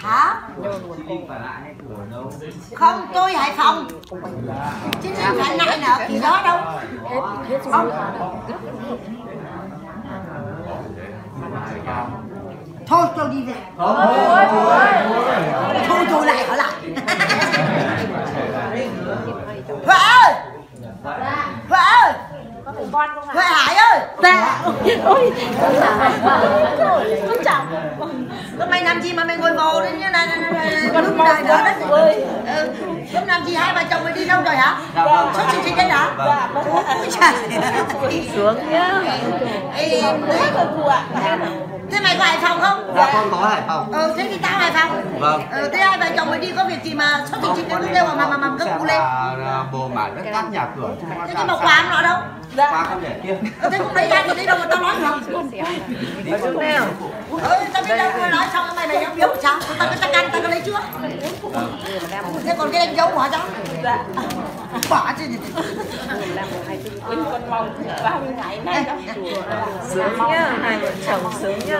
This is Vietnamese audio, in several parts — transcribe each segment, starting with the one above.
Hả? Không, tôi Hải Phòng. Chứ không phải lại ở kỳ đó đâu. Không. Thôi tôi đi về. Thôi tôi lại ở lại. Huệ ơi! Huệ ơi! Huệ Hải ơi! Dạ. Ôi. Con chào. Lúc mày làm gì mà mày ngồi vồ đến như này lúc đời nữa đấy. Lúc làm gì hai bà chồng mày đi đâu rồi hả? Xuất trình trên đây hả? Ôi trời. Xuống nhá. Thế mày có Hải Phòng không? Dạ con có Hải Phòng. Thế thì tao Hải Phòng. Vâng. Thế hai bà chồng mày đi có việc gì mà xuất trình trên đây lúc kêu mà các cụ lên. Bồ mả đất cắt nhà cửa. Thế nhưng mà quà nó đâu? Quà không để kia. Thế không lấy ra thì lấy đâu mà tao nói được. Đi con nào? Tao biết đâu mà nói xong mày dám biếu sao? Tao cứ ăn tao có lấy trước. Thế còn cái đánh dấu bỏ cho. Bỏ chứ. Con mong bao nhiêu ngày nay đó. Sướng nhá, hai vợ chồng sướng nhá.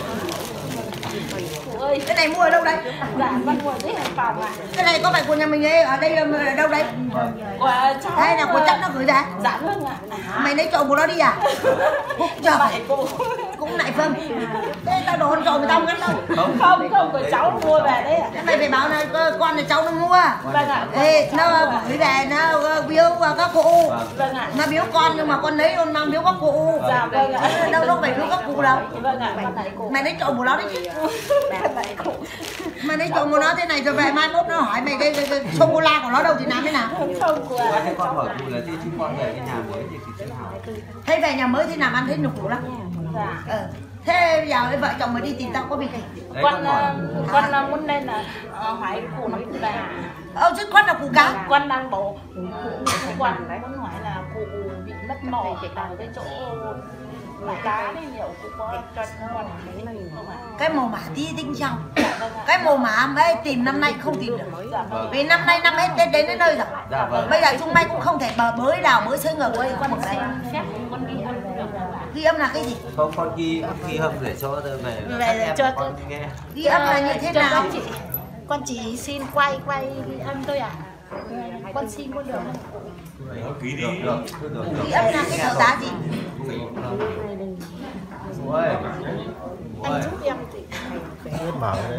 Ơi, cái này mua ở đâu đấy? Dạ, con mua ở dưới Hải Phòng ạ. Cái này có phải của nhà mình ấy, ở đây ở đâu đấy? Của cháu. Đây là của chắc nó gửi ra. Dạ vâng ạ. Mày lấy trộm của nó đi à? Trời, cũng lại Phương. Thế tao đồn trộm mà tao không ngắn đâu. Không, của cháu mua về đấy ạ. Thế mày phải bảo là con là cháu nó mua. Vâng ạ. Ê, nó gửi về, nó biếu các cụ. Vâng ạ. Nó biếu con nhưng mà con lấy con mang biếu các cụ. Dạ vâng ạ. Đâu đâu phải biếu các cụ đâu. Vâng ạ, con này cụ. Mày lấy trộm của nó đấy chứ. Con này cụ. Mày lấy trộm của nó thế này rồi về mai mốt nó hỏi mày cái sô-cô-la của nó đâu thì làm thế nào? Không của. Thế con hỏi cụ là thế chúng con về cái nhà mới thì thế nào? Thế về nhà mới thì làm ăn thấy nhục đủ lắm. Dạ. Thế bây giờ vợ chồng mày đi tìm tao có việc gì? Con muốn lên là hỏi cụ nói cụ là Chứ con là cụ cá. con đang bảo con muốn hỏi là cụ bị mất mỏ ở cái chỗ mỏ cá đấy, nhiều cụ có cho con mấy lần không ạ? Cái mồ mả tí tính sau. Cái mồ mả ấy tìm năm nay không tìm được. Vì năm nay năm hết Tết đến nơi rồi. Dạ vâng. Bây giờ chúng mày cũng không thể bới đào bới xới ngược quay con một đây. Con ghi âm được. Ghi âm là cái gì? Không, con ghi âm để cho về các em cho con nghe. Ghi âm là như thế nào? Con chỉ xin quay ghi âm thôi ạ. Con xin con được không? Được. Ghi âm là cái thợ giá gì? Anh giúp em thì Mở đấy.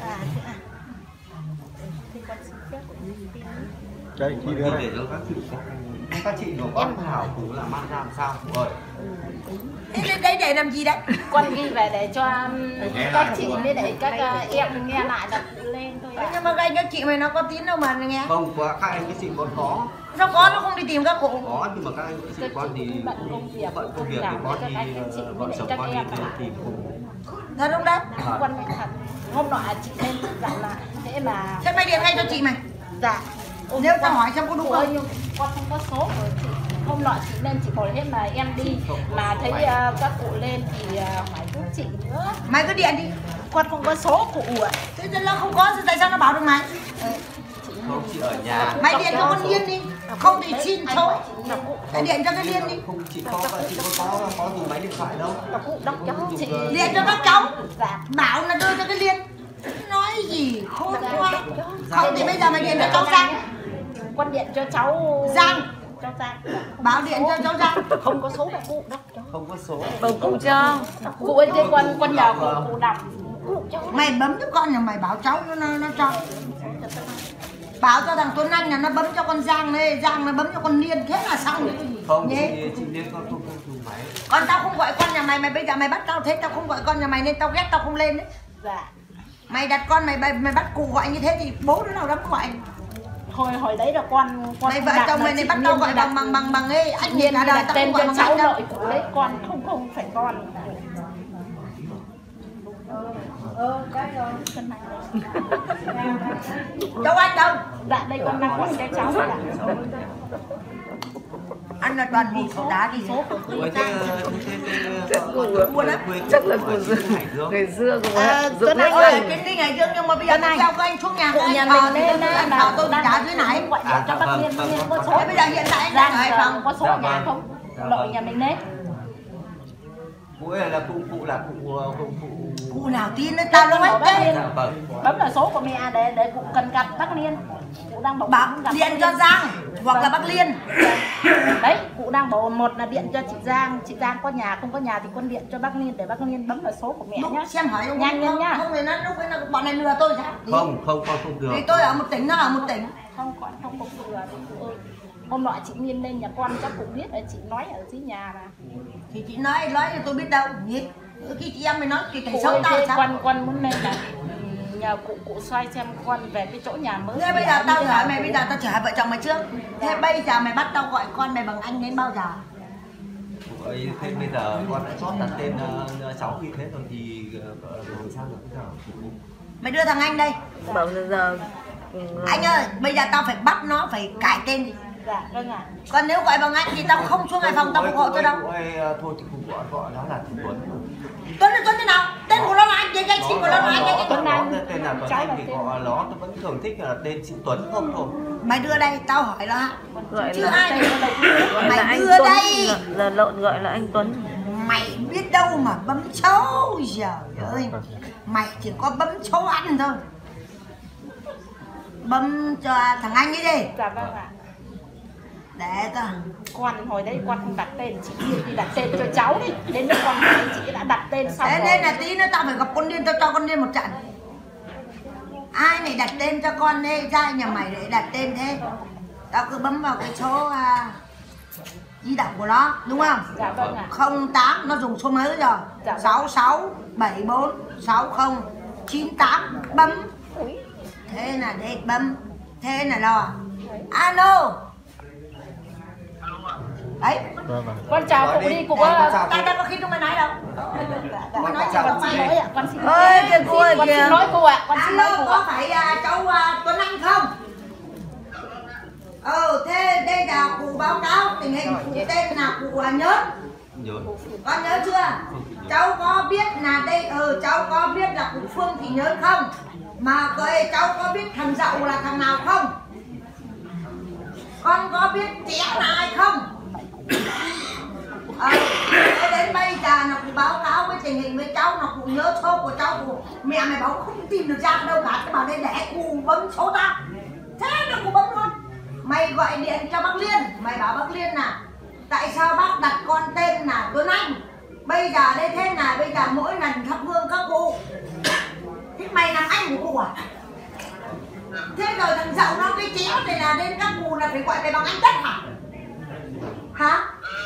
Đây, chị đưa để cho các chị của con Thảo cũng là mang ra làm sao rồi. Đấy để làm gì đấy? con ghi về để cho các chị với để các em nghe lại đặt lên thôi. Nhưng mà cái chị mày nó có tín đâu mà nghe. Không, các anh các chị con có. Nó có, nó không đi tìm các cụ. Có, nhưng mà các anh các chị con thì bận công việc thì con thì vợ chồng con đi tìm cùng. Thật không đấy? Con thật. Hôm nọ chị lên dặn là thế mà. Thế mày điện ngay cho chị mày. Dạ. Nếu tao hỏi xem có đúng không? Nhưng con không có số của chị. Hôm nọ chị lên chị bảo hết là em đi mà thấy các cụ lên thì hỏi giúp chị nữa. Mày cứ điện đi. Con không có số cụ ạ. Thế nó không có thì tại sao nó bảo được mày? Không, chị ở nhà. Mày điện cho con Liên đi. Không thì xin số. Mày điện cho cái Liên đi. Không, chị có dùng máy điện thoại đâu. Cụ đọc cho chị. Điện cho các cháu. Dạ. Bảo là đưa cho cái Liên. Nói gì khôn quá. Không thì bây giờ mày điện cho cháu Giang. Con điện cho cháu Giang. Cháu Giang. Bảo điện cho cháu Giang. Không có số của cụ đọc cho. Không có số. Bầu cụ cho. Cụ ơi thế con nhờ cụ đọc. Mày bấm cho con nhà mày bảo cháu nó cho. Bảo cho thằng Tuấn Anh là nó bấm cho con Giang này, Giang nó bấm cho con Liên, thế là xong. Không, chị Liên con không dùng máy. Còn tao không gọi con nhà mày, bây giờ mày bắt tao thế tao không gọi con nhà mày nên tao ghét tao không lên đấy. Dạ. Mày đặt con mày bắt cụ gọi như thế thì bố đứa nào dám gọi. Hồi đấy là con mày vợ chồng mày này bắt tao gọi bằng ấy anh Liên cả đời tao tên không gọi cho bằng cháu anh đâu. nội cụ đấy con không phải con. Cái rồi. Cháu anh đâu? Dạ đây con đang gọi cho cháu ạ. Anh là toàn bị số đá đi số của người ta. Chắc là của ngày xưa của Tuấn Anh ơi, chuyến đi ngày Dương nhưng mà bây giờ tôi theo các anh xuống nhà của nhà anh mình lên anh Thảo tôi trả dưới này. Gọi điện cho bác Liên có số. Bây giờ hiện tại anh đang ở Hải Phòng. Có số nhà không? Nội nhà mình đấy. Cụ ấy là cụ Cụ nào tin nữa tao đâu hết cái. Dạ vâng. Bấm là số của mẹ để cụ cần gặp bác Liên. Cụ đang bảo Bác điện cho Giang hoặc là bác Liên. Đấy, cụ đang bảo một là điện cho chị Giang có nhà, không có nhà thì con điện cho bác Liên để bác Liên bấm là số của mẹ nhá. Xem hỏi ông nhanh không, nhá. không thì nó lúc ấy là bọn này lừa tôi sao? Không được. Thì tôi ở một tỉnh, nó ở một tỉnh. Không có lừa thì cụ ơi. Hôm nọ chị Liên lên nhà con chắc cũng biết là chị nói ở dưới nhà là. Thì chị nói thì tôi biết đâu. Khi chị em mày nói thì Cụ xấu ơi, tao sao? con muốn lên là nhờ cụ xoay xem con về cái chỗ nhà mới. Thế bây giờ tao hỏi mày, bây giờ tao trả vợ chồng mày trước. Thế bây giờ mày bắt tao gọi con mày bằng anh đến bao giờ? Vậy thế bây giờ con đã chót đặt tên cháu như thế rồi thì làm sao được bây giờ? Mày đưa thằng anh đây. Bảo giờ Anh ơi, bây giờ tao phải bắt nó phải cải tên đi. Dạ, vâng ạ. Còn nếu gọi bằng anh thì tao không xuống Hải Phòng tao phục hộ cho đâu. Thôi thì cụ gọi nó là Tuấn. Tuấn thế nào? Tên của nó là anh, cái xin của nó là anh. Tên là Tuấn Anh thì gọi nó tôi vẫn thường thích là tên chị Tuấn không thôi. Mày đưa đây, tao hỏi nó. gọi Chứ là ai gọi là mày anh đưa Tuấn, đây. là lộn gọi là anh Tuấn. Mày biết đâu mà bấm số. Trời ơi. Mày chỉ có bấm số ăn thôi. Bấm cho thằng anh ấy đi. Dạ vâng ạ. Để tao. Con hồi đấy con không đặt tên, chị Liên đi đặt tên cho cháu đi. Đến lúc con hỏi chị đã đặt tên xong Thế rồi. nên là tí nữa tao phải gặp con Liên, tao cho con Liên một trận. Ai mày đặt tên cho con đây, ra nhà mày để đặt tên thế. Tao cứ bấm vào cái số di động của nó, đúng không? Dạ vâng ạ. 08, nó dùng số mới rồi. Dạ. 66 74 60 98, bấm. Thế là để bấm. Thế là lo. Alo. Đấy. Con chào cụ đi, cụ ơi. Tao có khi chúng mày nói đâu. Mày nói chào Con xin lỗi ạ, con xin lỗi. ơi kìa cô ơi Con kìa. xin lỗi cô ạ, con xin lỗi Alo, cô có ạ. phải cháu Tuấn Anh không? Thế đây là cụ báo cáo tình hình, cụ tên là cụ nhớ. Con nhớ chưa? Cháu có biết là đây, cháu có biết là cụ Phương thì nhớ không? Mà cháu có biết thằng Dậu là thằng nào không? Con có biết trẻ là ai không? Đến bây giờ là cụ báo cáo với tình hình với cháu, là cụ nhớ số của cháu. Mẹ mày bảo không tìm được ra đâu cả, bảo đây để cụ bấm số ta. Thế là cụ bấm luôn. Mày gọi điện cho bác Liên, mày bảo bác Liên là tại sao bác đặt con tên là Tuấn Anh. Bây giờ đây thế này, bây giờ mỗi lần thắp hương các cụ. Thế mày làm anh của cụ à? Thế rồi thằng Dậu nó cái chéo này là đến các cụ là phải gọi mày bằng anh Tất hả? Hả?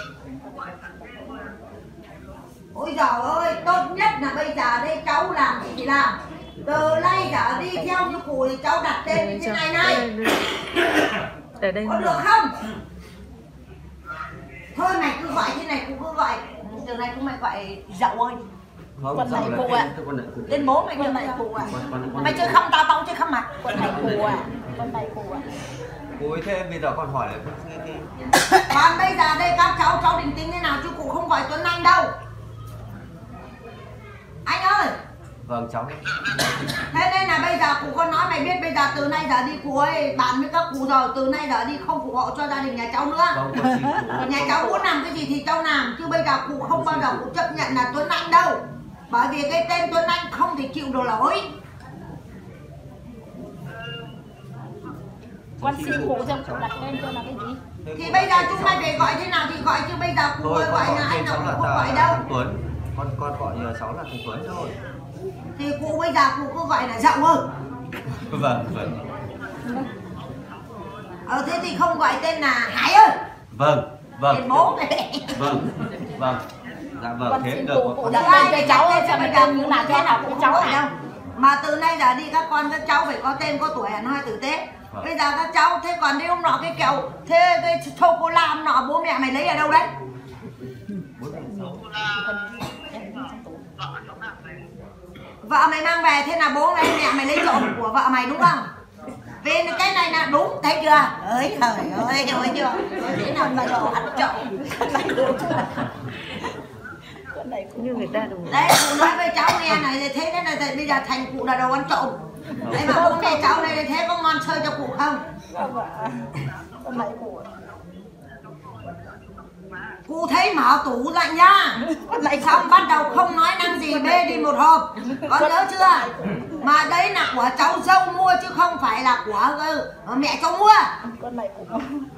Ôi giời ơi, tốt nhất là bây giờ đây cháu làm gì thì làm. Từ nay giờ đi theo như cụ thì cháu đặt tên như thế này này. Ở đây có được không? Thôi mày cứ gọi thế này, cụ cứ gọi. Từ này cũng mày gọi Dậu ơi. Con này cụ ạ. Tên bố mày con này cụ ạ. Mày chơi không tao tao chơi không mà. Con này cụ ạ. Con này cụ ạ. Cụ ấy thế bây giờ con hỏi lại còn bây giờ đây các cháu định tính thế nào chứ cụ không gọi Tuấn Anh đâu. Anh ơi. Vâng cháu. Thế nên là bây giờ cụ con nói mày biết bây giờ từ nay giờ đi cụ ơi bàn với các cụ rồi, từ nay giờ đi không phụ hộ cho gia đình nhà cháu nữa. Vâng, nhà cháu muốn làm cái gì thì cháu làm, chứ bây giờ cụ không bao giờ cụ chấp nhận là Tuấn Anh đâu. Bởi vì cái tên Tuấn Anh không thể chịu được lỗi. Con xin cụ cho cụ đặt tên cho là cái gì? Thì bây giờ chúng mày phải gọi thế nào thì gọi, chứ bây giờ cụ ơi gọi là anh nào cũng không gọi đâu. Tuấn. Con gọi cháu là thằng Tuấn thôi. Thì cụ bây giờ cụ cứ gọi là Dậu ơi. Vâng. Thế thì không gọi tên là Hải ơi. Vâng. Tên bố mày. Vâng. Dạ vâng, Con thế xin được. cụ đặt tên cho cháu cho mày tên như nào thế nào cũng cháu đâu. Mà từ nay giờ đi các cháu phải có tên có tuổi hẳn hoi tử tế. Bây giờ các cháu thế còn đi hôm nọ cái kẹo, thế cái chocolate hôm nọ bố mẹ mày lấy ở đâu đấy? Vợ mày mang về thế là bố mẹ mày lấy trộm của vợ mày đúng không? Vì cái này là đúng, thấy chưa? Ơi trời ơi, hiểu chưa? Thế nào mà đồ ăn trộm. như người ta đúng. Đấy, cụ nói với cháu nghe này, thế này bây giờ thành cụ là đồ ăn trộm. Đấy mà bố mẹ cháu này thế có ngon chơi cho cụ không? Con này cụ. Cụ thấy mở tủ lạnh nhá. Lại xong bắt đầu không nói năng gì, bê đi một hộp. Con nhớ chưa? Mà đấy là của cháu dâu mua chứ không phải là của mẹ cháu mua. Con này cũng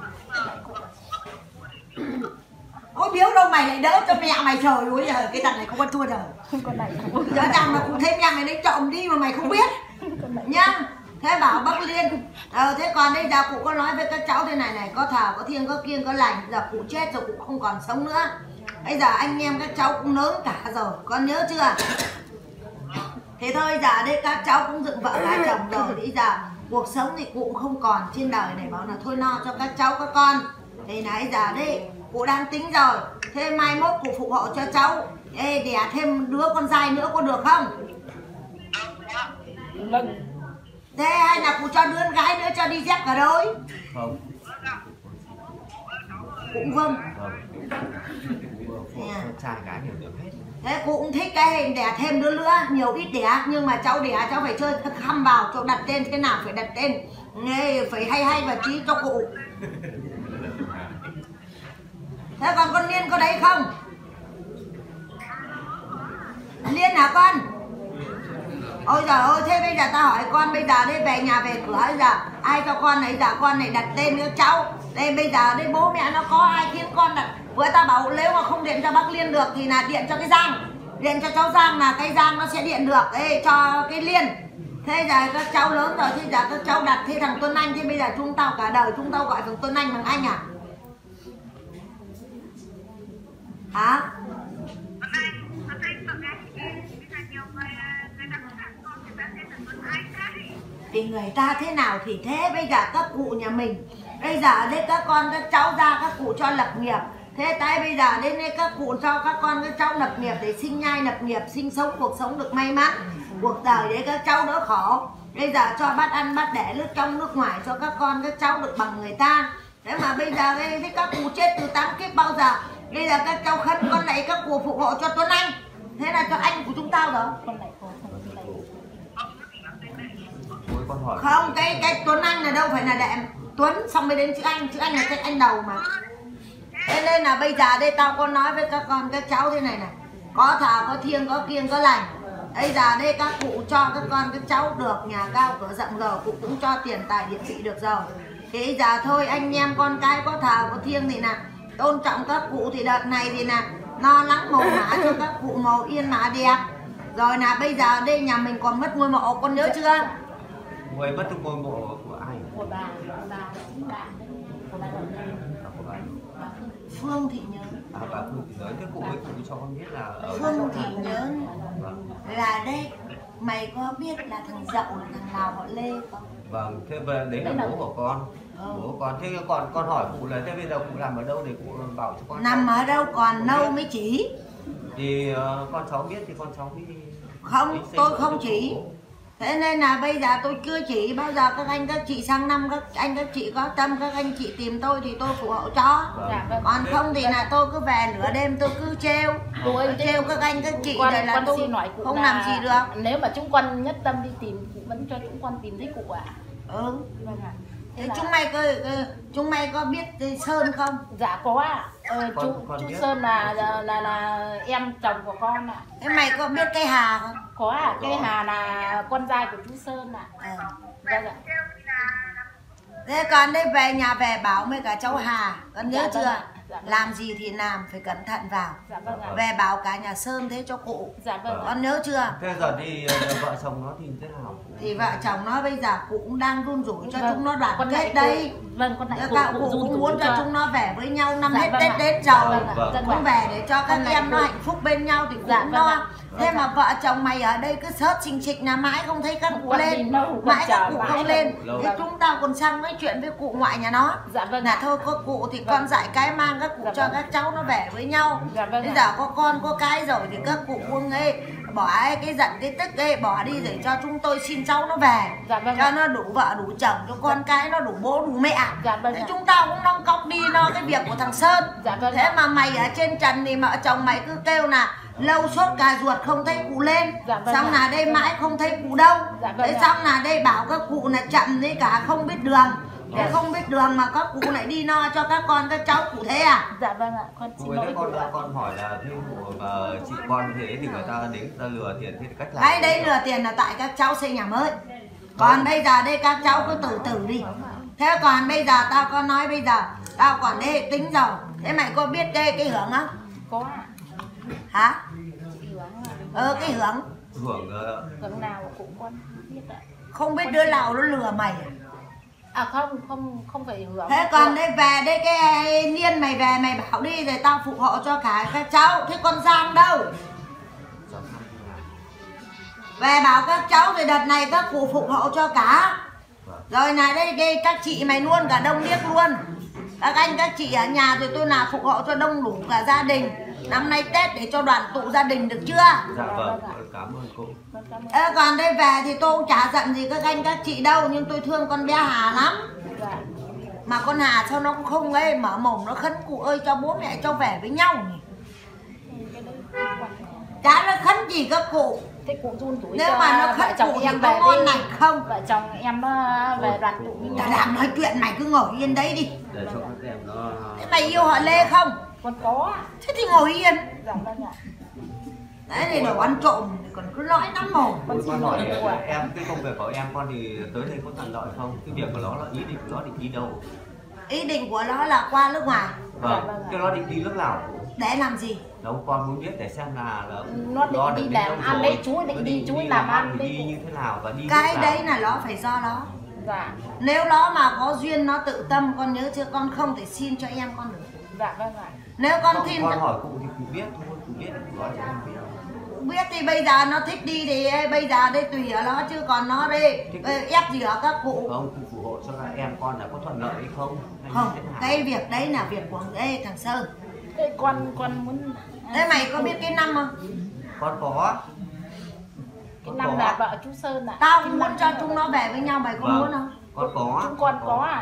Ôi biếu đâu mày lại đỡ cho mẹ mày, trời ơi giời, cái thằng này không ăn thua rồi. con này cũng Rõ ràng mà cụ thấy mẹ mày lấy trộm đi mà mày không biết nhá. Thế bảo bác Liên thế còn đây giờ cụ có nói với các cháu thế này này, có thờ có thiêng có kiêng có lành, giờ cụ chết rồi cụ không còn sống nữa. Bây giờ anh em các cháu cũng lớn cả rồi, con nhớ chưa? Thế thôi giờ đây các cháu cũng dựng vợ gả chồng rồi, bây giờ cuộc sống thì cụ cũng không còn trên đời này, bảo là thôi lo cho các cháu các con. Thì nãy giờ đây cụ đang tính rồi, thế mai mốt cụ phụ hộ cho cháu đẻ thêm đứa con trai nữa có được không? vâng. Thế hay là cụ cho đứa con gái nữa cho đi dép cả đôi? Không. Cũng vâng. Con trai gái đều được hết. Thế cụ cũng thích cái đẻ thêm đứa nữa, nhiều ít đẻ, nhưng mà cháu đẻ cháu phải chơi thật khăm vào, chỗ đặt tên cái nào phải đặt tên nghe phải hay và trí cho cụ. Thế còn con Liên có đấy không? Liên hả con? Ôi giời ơi, thế bây giờ ta hỏi con, bây giờ đây về nhà về cửa, bây giờ ai cho con này, giờ con này đặt tên cho cháu. Đây bây giờ đây bố mẹ nó có ai khiến con đặt. Vừa ta bảo nếu mà không điện cho bác Liên được thì là điện cho cái Giang. Điện cho cháu Giang là cái Giang nó sẽ điện được cho cái Liên. Thế giờ các cháu lớn rồi, thế giờ các cháu đặt thế thằng Tuấn Anh, thế bây giờ chúng tao cả đời chúng tao gọi thằng Tuấn Anh bằng anh à? Hả? Thì người ta thế nào thì thế, bây giờ các cụ nhà mình, bây giờ đây các con các cháu ra các cụ cho lập nghiệp. Thế tại bây giờ đến đây các cụ cho các con các cháu lập nghiệp để sinh nhai lập nghiệp, sinh sống cuộc sống được may mắn, cuộc đời để các cháu đỡ khổ. Bây giờ cho bát ăn bát để nước trong nước ngoài cho các con các cháu được bằng người ta. Thế mà bây giờ đây các cụ chết từ 8 kiếp bao giờ, bây giờ các cháu khấn con này các cụ phụ hộ cho Tuấn Anh, thế là cho anh của chúng tao rồi. Con này không này. Con hỏi Không, cái Tuấn Anh là đâu phải là đệm Tuấn xong mới đến chữ anh là cái anh đầu mà. Thế nên là bây giờ đây tao có nói với các con các cháu thế này này, có thờ có thiêng có kiêng có lành. Bây giờ đây các cụ cho các con các cháu được nhà cao cửa rộng rồi, cụ cũng cho tiền tài địa vị được rồi. Thế bây giờ thôi anh em con cái có thờ có thiêng thì là tôn trọng các cụ, thì đợt này thì là lo lắng mồ mả cho các cụ màu yên mã đẹp. Rồi là bây giờ đây nhà mình còn mất ngôi mộ, con nhớ chưa? người mất được ngôi mộ của ai? Của bà Phương Thị Nhớ. À, bà Phương Thị Nhớ. Thế cụ ấy cụ cho con biết là ở Phương Thị Nhớ vâng. là đây, mày có biết là thằng Dậu là thằng nào họ Lê không? Vâng, thế về đấy là bố của con. Bố của con. Thế còn con hỏi cụ là thế bây giờ cụ làm ở đâu để cụ bảo cho con? Nằm ở đâu còn nâu mới chỉ. Thì con cháu biết thì con cháu mới Không, tôi không chỉ. Thế nên là bây giờ tôi chưa chỉ, bao giờ các anh các chị sang năm các anh các chị có tâm, các anh chị tìm tôi thì tôi phụ hộ cho. Vâng. Còn không thì là tôi cứ về nửa đêm tôi cứ trêu các anh các chị này là tôi không làm gì được. Nếu mà chúng con nhất tâm đi tìm, cụ vẫn cho chúng con tìm thấy cụ ạ. Ừ. Vâng ạ. Thế chúng mày có biết Sơn không? Dạ có ạ. Chú Sơn là em chồng của con ạ. Thế mày có biết cây Hà không? Có ạ, cây Hà là con trai của chú Sơn ạ. Vâng ạ. Thế còn đây về nhà về bảo với cả cháu Hà, con nhớ chưa? Dạ vâng. Làm gì thì làm phải cẩn thận vào. Dạ vâng ạ. Về bảo cả nhà Sơn thế cho cụ. Dạ vâng. Con nhớ chưa? Thế giờ thì vợ chồng nó thì thế nào? Thì vợ chồng nó bây giờ cụ cũng đang run rủi cho Vâng. chúng nó đoàn Con kết này đây. Vâng, con này Các cụ cũng muốn cho chúng nó về với nhau năm Dạ hết vâng Tết ạ. đến Dạ rồi. vâng ạ. Vâng. Dạ Cũng vâng. về để cho các Con này em nó cụ- hạnh phúc bên nhau thì Dạ cũng vâng lo. ạ. Thế mà vợ chồng mày ở đây cứ sớt xinh xịch là mãi không thấy các cụ Con lên. nhìn lâu, con Mãi các chờ cụ mãi không rồi. lên. Lâu. Thế chúng tao còn sang nói chuyện với cụ ngoại nhà nó. Dạ vâng Là ạ. thôi có cụ thì Vâng. con dạy cái mang các cụ Dạ cho vâng. các cháu nó về với nhau. Dạ vâng Bây ạ. giờ có con có cái rồi thì các cụ buông bỏ cái giận cái tức bỏ đi để cho chúng tôi xin cháu nó về. Dạ vâng Cho ạ. nó đủ vợ đủ chồng, cho con cái nó đủ bố đủ mẹ. Dạ vâng Thế ạ. chúng tao cũng nong cọc đi lo cái việc của thằng Sơn. Dạ vâng Thế ạ. mà mày ở trên trần thì vợ chồng mày cứ kêu là lâu sốt cà ruột không thấy cụ lên. Dạ vâng Xong ạ. là đây mãi không thấy cụ đâu. Dạ vâng Thế ạ. xong là đây bảo các cụ là chậm đấy cả không biết đường. Thế không biết đường mà các cụ lại đi no cho các con các cháu cụ thế à? Dạ vâng ạ, con Cô xin ấy lỗi đấy, cụ ạ. con hỏi là thế mà chị con thế thì người ta đến người ta lừa tiền thế thì cách làm Đấy, đấy lừa tiền là tại các cháu xây nhà mới. Còn bây giờ đây các cháu cứ từ từ đi. Thế còn bây giờ tao có nói bây giờ tao còn đây tính rồi. Thế mày có biết cái hưởng không? Có ạ. Hả? Chị hưởng ạ. Cái hưởng. hưởng Hưởng nào cũng con biết ạ. Không biết đứa nào nó lừa mày à? À không phải hưởng. Thế còn đây về đây cái Niên mày về mày bảo đi rồi tao phụ hộ cho cả các cháu. Thế con Giang đâu? Về bảo các cháu rồi đợt này các cụ phụ hộ cho cả. Rồi này đây các chị mày luôn cả đông điếc luôn. Các anh các chị ở nhà rồi tôi là phụ hộ cho đông đủ cả gia đình. Năm nay Tết để cho đoàn tụ gia đình được chưa? Dạ vâng, cảm ơn cô. Còn đây về thì tôi cũng chả giận gì các anh các chị đâu. Nhưng tôi thương con bé Hà lắm. Mà con Hà sao nó cũng không ấy mở mồm nó khấn cụ ơi cho bố mẹ cho về với nhau nhỉ. Chả nó khấn gì các cụ. Thế cụ run túi nếu cho mà nó khấn chồng cụ em thì về có ngon đi. này không? Vợ chồng em về đoàn tụ với nhau. Làm nói chuyện mày cứ ngồi yên đấy đi. Để cho các em nó... Thế mày yêu họ Lê không? Con có. Thế thì ngồi yên. Dạ vâng ạ. Đấy thì đồ ăn trộm thì còn cứ nói lắm mồm. Con hỏi em cái công việc của em con thì tới đây có thuận lợi không? Cái việc của nó là ý định nó định đi đâu? Ý định của nó là qua nước ngoài. Vâng, cái nó định đi nước nào? Để làm gì? Đâu con muốn biết để xem là nó định đi làm ăn đấy, chú định đi chú làm ăn đi như thế nào và đi cái đấy là nó phải do nó. Dạ. Nếu nó mà có duyên nó tự tâm con nhớ chưa, con không thể xin cho em con được. Dạ vâng ạ. Nếu con không, xin con hỏi cụ thì cụ biết thôi, cụ biết nói cho con biết. Biết thì bây giờ nó thích đi thì bây giờ đây tùy ở nó chứ còn nó đây ép gì ở các cụ. Không, cụ phù hộ cho các em con là có thuận lợi hay không? Hay Không, cái việc đấy là việc của thằng Sơn. Thế con muốn. Thế mày có biết cái năm không? Con có. Cái năm là vợ chú Sơn ạ. Tao cũng muốn cho chúng nó về với nhau, mày có muốn không? Con có. Chúng con có à?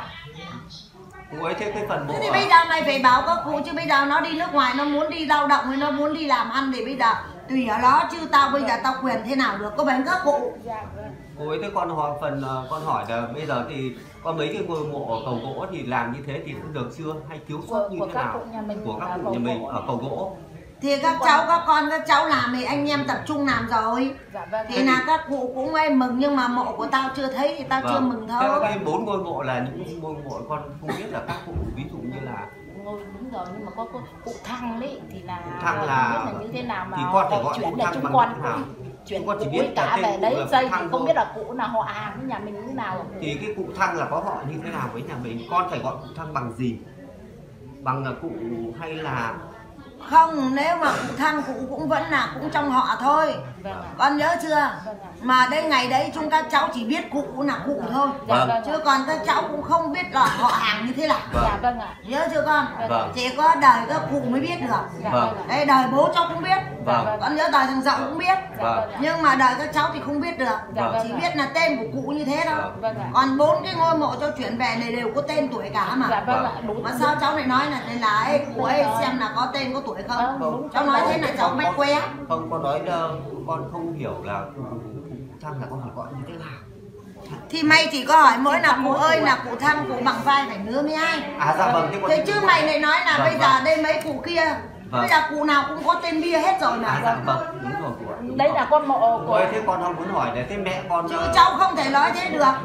Cụ ấy cái phần bộ. Thế thì bây giờ mày phải bảo các cụ chứ bây giờ nó đi nước ngoài nó muốn đi lao động hay nó muốn đi làm ăn thì bây giờ tùy ở nó chứ tao bây giờ tao quyền thế nào được, có phải các cụ? Dạ vâng. Cô ấy tới con hỏi phần con hỏi là bây giờ thì có mấy cái ngôi mộ ở cầu gỗ thì làm như thế thì cũng được chưa, hay thiếu sót như thế nào của các cụ nhà mình ở cầu gỗ? Thì các cháu các con các cháu làm thì anh em tập trung làm rồi. Dạ vâng. Thì là các cụ cũng mừng nhưng mà mộ của tao chưa thấy thì tao chưa mừng thôi. Cái 4 ngôi mộ là những ngôi mộ con không biết là các cụ ví dụ như là Ngôi đúng rồi nhưng mà có cụ Thăng đấy thì là Thăng không là biết là như thế nào mà thì con phải gọi chuyển cụ để Thăng chúng bằng con thế nào? chuyển Con chỉ cụ biết cả là về tên đấy cụ là dây thì Thăng không thôi. biết là cụ là họ hàng với nhà mình như thế nào. Thì cái cụ Thăng là có họ như thế nào với nhà mình, con phải gọi cụ Thăng bằng gì? Bằng là cụ hay là Không, nếu mà cụ Thăng cụ cũng vẫn là cũng trong họ thôi. Vâng ạ. Con nhớ chưa? Vâng ạ. Mà đây ngày đấy chúng các cháu chỉ biết cụ là cụ thôi. Dạ vâng. Chứ còn các cháu cũng không biết là họ hàng như thế nào. Dạ vâng ạ. Nhớ chưa con? Vâng. Chỉ có đời các cụ mới biết được. Dạ Vâng. vâng ạ. Đây đời bố cháu cũng biết. Vâng. Con nhớ đời thằng Dậu cũng biết. Dạ vâng ạ. Nhưng mà đời các cháu thì không biết được. Dạ vâng Chỉ ạ. biết là tên của cụ như thế thôi. Vâng ạ. Còn 4 cái ngôi mộ cho chuyển về này đều có tên tuổi cả mà. Dạ vâng ạ. Đúng. Mà sao cháu lại nói là cụ ấy xem là có tên có tuổi không? Đúng. Cháu nói thế là cháu bách que. Không, con nói con không hiểu là cụ Thăng là con phải gọi như thế nào. Thì mày chỉ có hỏi mỗi là cụ ơi là cụ Thăng cụ bằng vai phải nứa với ai. À dạ vâng, Thế chứ mày lại nói là Vâng, bây giờ đây mấy cụ kia bây giờ cụ nào cũng có tên bia hết rồi mà. À dạ vâng, đúng rồi cụ ạ. Đấy là con mộ của Ôi, thế con không muốn hỏi để thế mẹ con Chứ cháu không thể nói thế được.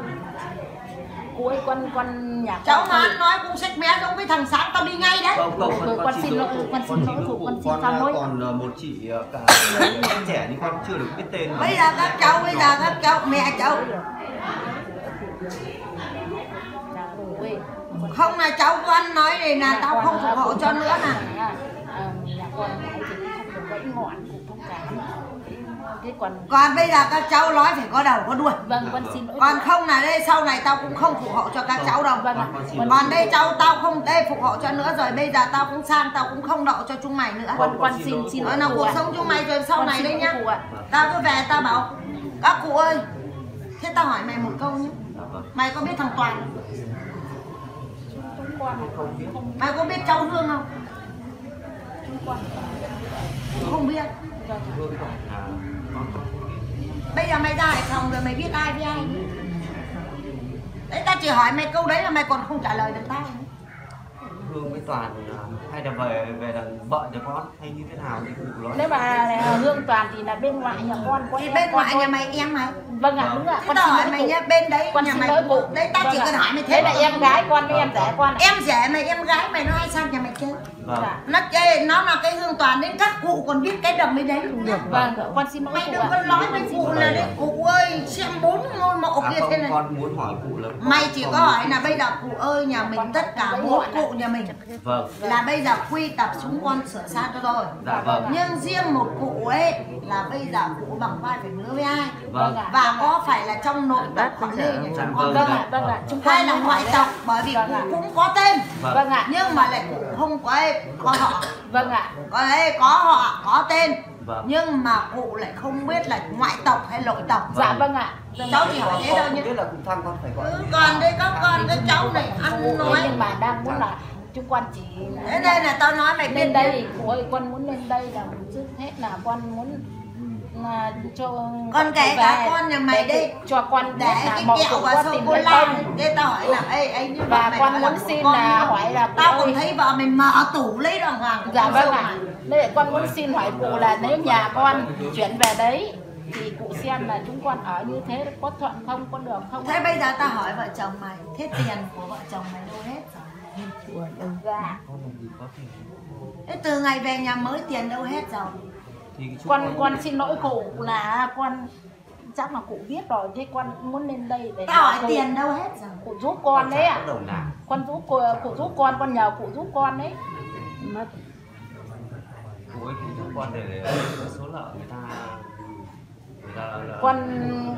cụ ấy con nhà Cháu con mà thì- ăn nói cũng xách mé giống cái thằng sáng tao đi ngay đấy. Không, Con xin lỗi, con xin lỗi cụ, con xin con lỗi. còn một chị cả trẻ nhưng con chưa được biết tên. Bây giờ các cháu mẹ cháu Dạ, cụ ấy. không là cháu con nói này là tao không phụ hộ cho nữa nè. Nhà con ấy thì không được gãy ngọn cụ thông cảm. Thế còn Còn bây giờ các cháu nói phải có đầu có đuôi. vâng con xin lỗi. Còn không là đây sau này tao cũng không phụ hộ cho các cháu đâu. Vâng ạ. Còn đây cháu tao không đây phụ hộ cho nữa rồi bây giờ tao cũng sang tao cũng không đậu cho chúng mày nữa. Con xin Đó là cụ cuộc ạ. sống chúng mày rồi sau Con này xin đấy lỗi nhá. cụ ạ. Tao cứ về tao bảo các cụ ơi. Thế tao hỏi mày một câu nhé. Mày có biết thằng Toàn? Chúng con không Mày có biết cháu Hương không? chúng con Không biết. vâng. Bây giờ mày ra Hải Phòng rồi mày biết ai với ai? Đấy ta chỉ hỏi mày câu đấy là mày còn không trả lời được tao. Hương với Toàn hay là về đằng vợ nhà con hay như thế nào thì cụ nói. Nếu mà Hương Toàn thì là bên ngoại nhà con. Thì bên ngoại nhà mày em mày. Vâng ạ, đúng ạ. Thế tao hỏi mày nhá, bên đấy con nhà xin mày lỗi cụ. đấy tao chỉ cần hỏi mày thế. Đấy là em gái con với em rể con. Em rể mày, em gái mày nó hay sang nhà mày chơi. Vâng. Nó chơi, nó là cái Hương Toàn đến các cụ còn biết cái đầm ấy đấy không được. Vâng, con xin lỗi Mày cụ đừng ạ. có nói với cụ là đấy, cụ ơi xem 4 ngôi mộ kia thế này. Con muốn hỏi cụ là Mày chỉ có hỏi là bây giờ cụ ơi nhà mình tất cả 4 cụ nhà mình vâng là bây giờ quy tập chúng con sửa sang cho rồi. dạ vâng Nhưng riêng một cụ ấy là bây giờ cụ bằng vai phải nứa với ai. vâng Và có phải là trong nội tộc họ Lê nhà chúng con Vâng ạ, vâng ạ. hay là ngoại tộc, bởi vì cụ cũng có tên. Vâng ạ. Nhưng mà lại cụ không có ấy, có họ. Vâng ạ. Có họ, có tên. Vâng. Nhưng mà cụ lại không biết là ngoại tộc hay nội tộc. Dạ vâng ạ. Cháu chỉ hỏi thế thôi không nhé. biết là cụ Thăng con phải gọi Còn đây các con cái cháu này ăn nói. Nhưng mà đang muốn là chúng con chỉ Thế đây là tao nói mày biết lên đây thì cụ ơi, con muốn lên đây là trước hết là con muốn là cho con kể cả con nhà mày đây cho con để là cái mọi kẹo cụ và có sô tìm cô thấy la không. đây tao hỏi là ấy như Và mày con nói muốn là xin con là mua. hỏi là cụ Tao còn ơi. thấy vợ mày mở tủ lấy đàng hoàng. Dạ vâng ạ. Đây con muốn xin hỏi cụ là nếu nhà con chuyển về đấy thì cụ xem là chúng con ở như thế có thuận không, có được không? Thế bây giờ tao hỏi vợ chồng mày, thế tiền của vợ chồng mày đâu hết rồi? Dạ. con làm gì có thể Thế từ ngày về nhà mới tiền đâu hết rồi? thì chúng Con xin lỗi cụ là con chắc là cụ biết rồi chứ con muốn lên đây để Tao hỏi cụ- tiền đâu hết rồi? cụ giúp con đấy ạ. bắt đầu nào Con giúp cụ giúp con nhờ cụ giúp con đấy. Mà cụ ấy cũng giúp con để số nợ người ta là con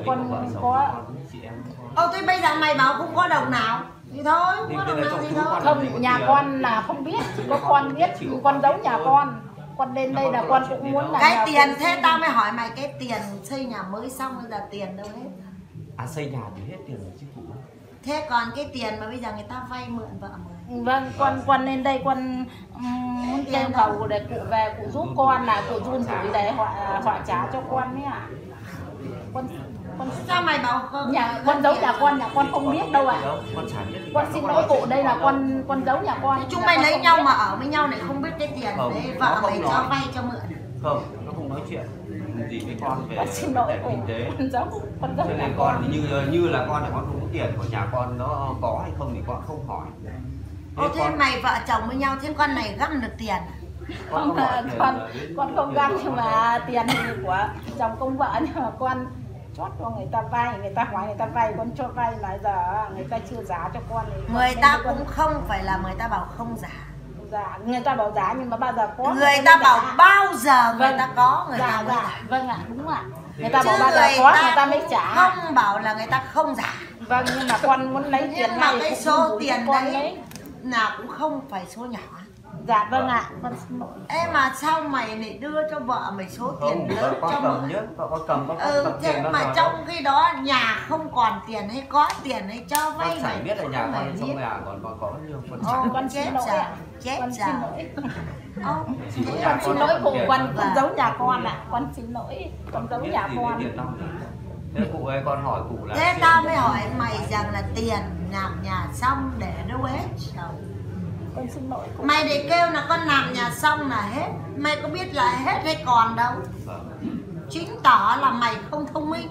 có chị em Thế bây giờ mày bảo không có đồng nào thì thôi, không thì có cái đồng này nào trong thì túi thôi. con không, nhà con là không biết, chỉ có con biết, con giấu nhà con lên đây là con cũng muốn là Cái nhờ tiền cụ thế xin. tao mới hỏi mày cái tiền xây nhà mới xong bây giờ tiền đâu hết? xây nhà thì hết tiền rồi chứ cụ Thế còn cái tiền mà bây giờ người ta vay mượn vợ mày? Vâng, con lên đây con muốn kêu cầu để cụ về cụ giúp con là cụ run rủi để họ trả cho con đấy ạ. Con Sao mày bảo không? con giấu nhà con không biết đâu ạ. con chả biết thì Con xin lỗi cụ, đây là con giấu nhà con. Chúng mày lấy nhau mà ở với nhau này không biết cái tiền Không, đấy nó vợ không mày nói. cho vay cho mượn. không nó không nói chuyện gì với con về Con xin lỗi cụ, kinh tế con giấu cho nhà nên con thì như là con không có tiền của nhà con nó có hay không thì con không hỏi. Thế mày vợ chồng với nhau thế con này găm được tiền à? Con không găng nhưng mà tiền thì của chồng công vợ, nhưng mà con chót cho người ta vay, người ta hỏi người ta vay con cho vay mà giờ người ta chưa giá cho con thì Người ta cũng không phải là người ta bảo không giả. dạ, người ta bảo giá nhưng mà bao giờ có Người ta bảo giá. bao giờ người Vâng. ta có người ta Dạ mới dạ giả. vâng ạ, đúng ạ. Người ta Chứ bảo bao giờ có người ta mới trả. không bảo là người ta không giả. Vâng, nhưng mà con muốn lấy tiền Nhưng mà này cái cũng số rủi tiền cho con đấy nào cũng không phải số nhỏ. Dạ vâng ạ, con xin lỗi. Ê mà sao mày lại đưa cho vợ mày số tiền không lớn con cho cầm mượn? nhé con cầm Thế tiền mà rồi. trong khi đó nhà không còn tiền hay có tiền hay cho con vay chả mày biết là nhà không con mày trong biết. nhà còn có nhiều con Ô, Con chết xin lỗi rồi, ạ. chết Con xin rồi. lỗi. Ô, chỉ có thế nhà Con xin con lỗi cụ, tiền. con Vâng. giấu nhà con ạ. Con xin lỗi, con giấu Biết nhà gì con. đến tiền đâu. Thế cụ ơi con hỏi cụ là thế chuyện- tao mới hỏi mày rằng là tiền làm nhà xong để đâu hết đâu. Con xin lỗi cụ. Mày để kêu là con làm nhà xong là hết. Mày có biết là hết hay còn đâu. Vâng. Chứng tỏ là mày không thông minh.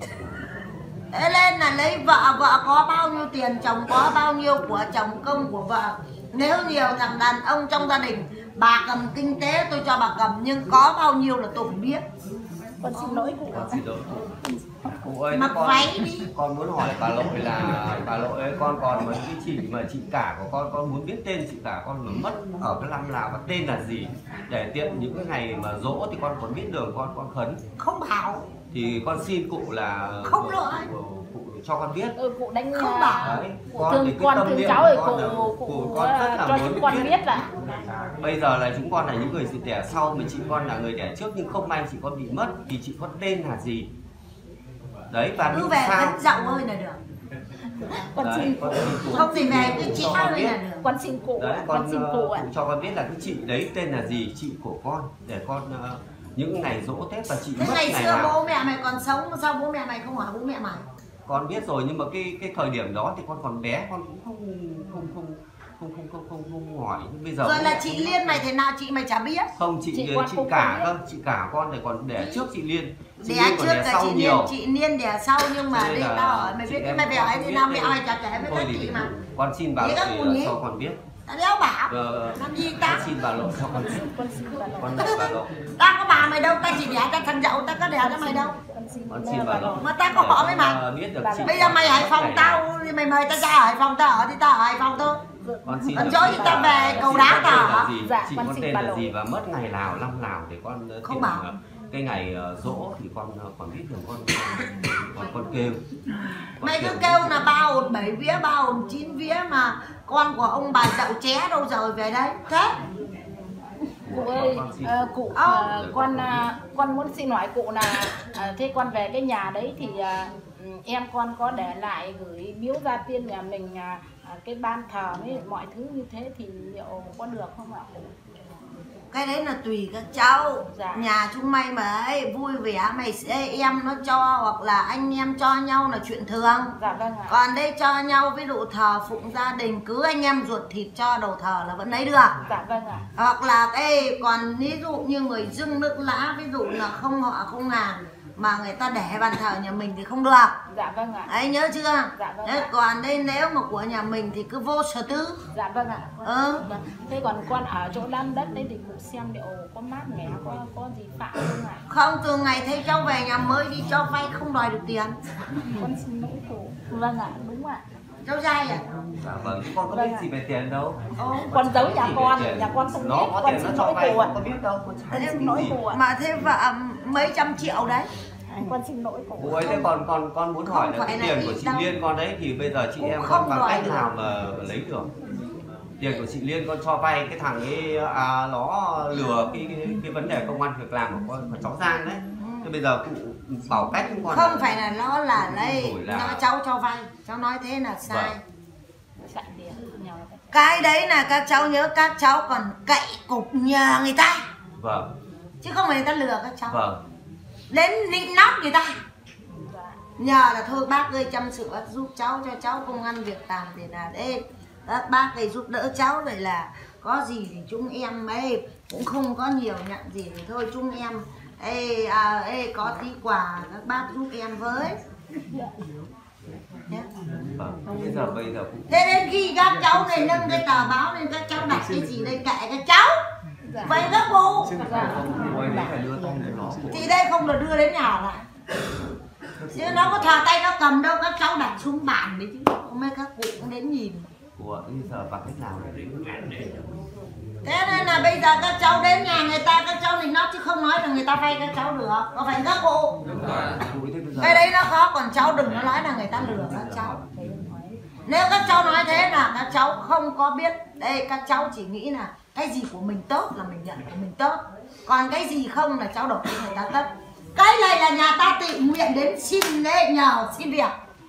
Thế nên là lấy vợ, vợ có bao nhiêu tiền, chồng có bao nhiêu của chồng, công của vợ. Nếu nhiều thằng đàn ông trong gia đình, bà cầm kinh tế tôi cho bà cầm, nhưng có bao nhiêu là tôi không biết. Con xin lỗi cụ. Con xin lỗi cụ ơi Mặc con, váy đi. con muốn hỏi bà Lội là bà Lội ơi con còn một cái chị cả của con muốn biết tên chị cả con mà mất ở cái năm nào và tên là gì để tiện những cái ngày mà dỗ thì con còn biết đường con khấn Không bảo. thì con xin cụ là Không được. cụ cho con biết. Cụ đánh Không bảo. Đấy, cụ thì thương cái con tâm thương niệm cháu của thì con là cụ con rất là cho muốn chúng con biết là bây giờ là chúng con là những người đẻ sau mà chị con là người đẻ trước nhưng không may chị con bị mất thì chị con tên là gì đấy và Cứ vì về sao cất giọng ơi là được. con đấy, xin con xin cụ. Không thì về cứ Cụ chỉ cho ơi con biết. là được. con xin cụ Đấy, ạ, con xin cụ ạ. cụ cho con biết là cái chị đấy tên là gì, chị của con để con những ngày dỗ Tết và chị Thế mất ngày ngày xưa nào. bố mẹ mày còn sống sao bố mẹ mày không hỏi bố mẹ mày? Con biết rồi, nhưng mà cái thời điểm đó thì con còn bé, con cũng không hỏi. Nhưng bây giờ rồi là chị Liên mày thế nào chị mày chả biết. không, chị cả cơ, chị cả con thì còn đẻ trước chị Liên. Chị Đẻ Liên còn trước đẻ cả sau chị nhiều. Liên, chị Liên đẻ sau, nhưng mà Cho nên đây là tao hỏi mày chị biết cái em mày về con hỏi không thế biết nào mày nên ai chả kể với thôi các thì chị mà. con xin bà Vậy Lộ các cụ thì nhỉ? cho con biết. Tao đéo bảo. Làm gì ta? Con xin bà Lộ cho con đợi bà Lộ. Tao có bà mày đâu, tao chỉ đẻ cho thằng dậu, tao có đẻ cho mày đâu. Con xin bà Lộ. Mà tao có hỏi với mày. Biết được chị. Bây giờ mày ở Hải Phòng tao thì mày mời tao ra ở Hải Phòng, tao ở thì tao ở Hải Phòng thôi. Con xin Ở chỗ thì tao về cầu đá tao hả? Dạ, chị con có xin tên bà là Lộ. gì và mất ngày nào năm nào để con Không tìm, bảo. cái ngày giỗ thì con còn biết được con kêu. Mày cứ kêu là 3 hồn 7 vía, 3 hồn 9 vía mà con của ông bà Dậu ché đâu rồi về đấy. Thế Cụ ơi, cụ con muốn xin hỏi cụ là thế con về cái nhà đấy thì em con có để lại gửi biếu gia tiên nhà mình cái ban thờ với mọi thứ như thế thì liệu có được không ạ? cái đấy là tùy các cháu. Dạ. Nhà chúng mày mà ấy vui vẻ mày sẽ em nó cho hoặc là anh em cho nhau là chuyện thường. Dạ vâng ạ. Còn đây cho nhau ví dụ thờ phụng gia đình, cứ anh em ruột thịt cho đầu thờ là vẫn lấy được. Dạ vâng ạ. Hoặc là cái còn ví dụ như người dưng nước lã, ví dụ là không họ không hàng mà người ta để bàn thờ nhà mình thì không được. Dạ vâng ạ. Ấy nhớ chưa? Dạ vâng Đấy, ạ. còn đây nếu mà của nhà mình thì cứ vô sở tư. Dạ vâng ạ. Vâng. Thế còn con ở chỗ đan đất đấy thì cụ xem liệu có mát mẻ, có gì phạm không ạ? Không, từ ngày thấy cháu về nhà mới đi cho vay không đòi được tiền. Con xin lỗi cụ. Vâng ạ, đúng ạ. Cháu dai à? Dạ vâng, con có biết gì về tiền đâu. Con giấu nhà con không Nó biết, có con tiền nó xin cho lỗi vay cụ ạ. con có biết đâu, con chả biết Xin lỗi gì. cụ ạ. Mà thêm vợ mấy trăm triệu đấy. Con xin lỗi cụ. Cô ấy thế con muốn hỏi là cái tiền của chị Liên con đấy thì bây giờ chị Cũng em không con bằng đòi cách được. nào mà lấy được? Tiền của chị Liên con cho vay cái thằng ấy nó lừa cái vấn đề công an việc làm của cháu Giang đấy. Thế bây giờ cụ bảo cách của con Không phải là nó là lấy Rồi là- nó cháu cho vay. Cháu nói thế là sai. Vâng. Chạy tiền nhờ. Cái đấy là các cháu nhớ, các cháu còn cậy cục nhờ người ta, Vâng, chứ không phải người ta lừa các cháu. vâng, Đến nịnh nót người ta. Dạ. Nhờ là thôi bác ơi chăm sữa giúp cháu cho cháu công ăn việc làm thì là đây các bác ấy giúp đỡ cháu, rồi là có gì thì chúng em ấy cũng không có nhiều nhận gì thì thôi chúng em có tí quà các bác giúp em với. Nhé. vâng. Bây giờ cũng Thế đến khi các cháu này nâng cái tờ báo lên, các cháu đặt cái gì đây kệ các cháu. Dạ. Vậy các cụ cô ấy phải đưa tay cho nó. thì đây không được đưa đến nhà lại, chứ nó có thò tay nó cầm đâu, các cháu đặt xuống bàn đấy chứ không mấy các cụ cũng đến nhìn. Bây giờ bằng cách nào để đến hạn để Thế nên là bây giờ các cháu đến nhà người ta, các cháu thì nó chứ không nói là người ta vay các cháu được, có phải các cụ? Cái đấy nó khó, còn cháu đừng có nói là người ta lừa các cháu. Nếu các cháu nói thế là các cháu không có biết. Đây các cháu chỉ nghĩ là cái gì của mình tốt là mình nhận của mình tốt, còn cái gì không là cháu đổ cho người ta tất. Cái này là nhà ta tự nguyện đến xin đấy, nhờ xin việc,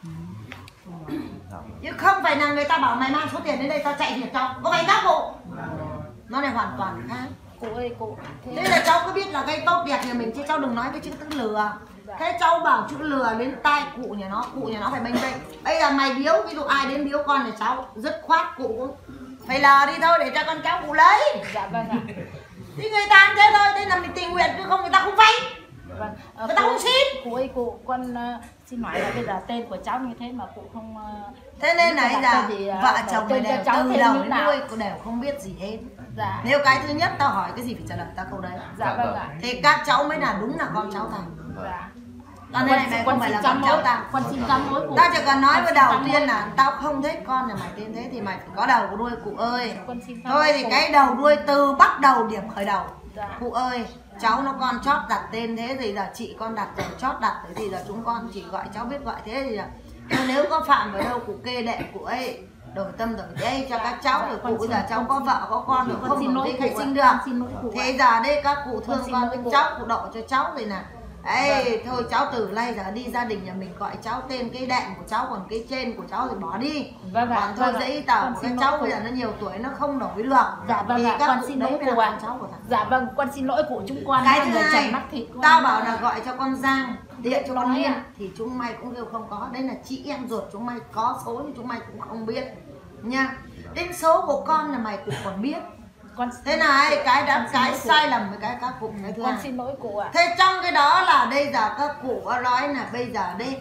chứ không phải là người ta bảo mày mang số tiền đến đây tao chạy việc cho, có phải các cụ? Nó này hoàn toàn khác. Cụ ơi cụ. Thế là cháu cứ biết là cái tốt đẹp nhà mình, chứ cháu đừng nói cái chữ tức lừa. Thế cháu bảo chữ lừa đến tai cụ nhà nó phải bênh bênh. Bây giờ mày biếu, ví dụ ai đến biếu con thì cháu dứt khoát cụ cũng phải lờ đi thôi để cho con cháu cụ lấy. Dạ vâng ạ. Thì người ta ăn thế thôi, thế là mình tình nguyện chứ không người ta không vay. Vâng. Người ta không xin. Cụ ơi cụ, con xin hỏi là bây giờ tên của cháu như thế mà cụ không. Thế nên là bây giờ vợ chồng tên này cho đều cháu từ thêm đầu như đến nào? đuôi đều không biết gì hết. Dạ. Nếu cái thứ nhất tao hỏi cái gì phải trả lời tao câu đấy. Dạ vâng ạ. Thì các cháu mới là đúng là con cháu tao. Dạ. Còn đây này không phải là con cháu tao. Con xin cám ơn cụ. Tao chỉ cần nói Con với xin đầu cám tiên ơn. là tao không thích con nhà mày tên thế thì mày phải có đầu có đuôi cụ ơi. Con xin cám Thôi ơn thì cụ. cái đầu đuôi từ bắt đầu điểm khởi đầu. Dạ. Cụ ơi, cháu nó con chót đặt tên thế thì giờ chị con đặt rồi chót đặt thế thì giờ chúng con chỉ gọi cháu biết gọi thế thì giờ nếu có phạm vào đâu cụ kê đệ cụ ấy đổi tâm đổi đây cho các cháu rồi cụ giờ cháu có vợ có con rồi không xin đổi lỗi thế khai cụ sinh ạ. được. Con xin lỗi cụ ạ. Thế giờ đây các cụ thương xin con lỗi với cụ cháu ạ. cụ độ cho cháu rồi là Ê, thôi cháu từ nay giờ đi gia đình nhà mình gọi cháu tên cái đệm của cháu, còn cái trên của cháu thì bỏ đi. Vâng ạ. Còn thôi Vâng giấy tờ của các cháu bây giờ nó nhiều tuổi nó không đổi được. Dạ vâng Thì ạ, các con cụ xin đấy lỗi mới cụ là ạ. con cháu của thằng. Dạ vâng, con xin lỗi cụ chúng con Cái là thứ người hai, chảy mắt thịt. tao bảo là gọi cho con Giang, điện cho con Nói Liên ạ. thì chúng mày cũng kêu không có. Đấy là chị em ruột chúng mày, có số nhưng chúng mày cũng không biết nha. Đến số của con là mày cũng còn biết. Con Thế này, cái con xin cái lỗi cụ. sai lầm với cái các cụ cái thứ Con hai. xin lỗi cụ ạ. Thế trong cái đó là đây giờ các cụ có nói là bây giờ đây.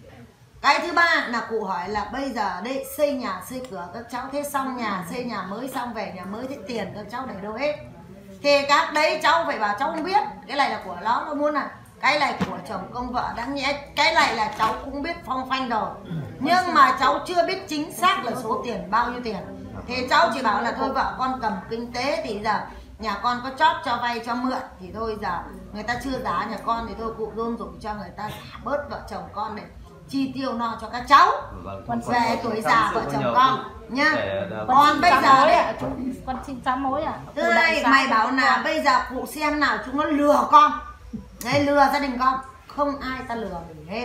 Cái thứ ba là cụ hỏi là bây giờ đây xây nhà xây cửa các cháu, thế xong nhà xây nhà mới xong về nhà mới, thế tiền các cháu để đâu hết. Thì các đấy cháu phải bảo cháu không biết. Cái này là của nó muốn là cái này của chồng công vợ, đáng nhẽ cái này là cháu cũng biết phong phanh rồi. Nhưng mà cháu chưa biết chính xác là số tiền bao nhiêu tiền. Thì cháu chỉ bảo là thôi vợ con cầm kinh tế thì giờ nhà con có chót cho vay cho mượn thì thôi giờ người ta chưa giá nhà con thì thôi cụ dôn dùng cho người ta xả bớt vợ chồng con để chi tiêu no cho các cháu về tuổi già vợ chồng con nhá. Còn bây giờ đấy con xin sám hối ạ. thứ hai mày bảo là bây giờ cụ xem nào chúng nó lừa con đấy, lừa gia đình con, không ai ta lừa mình hết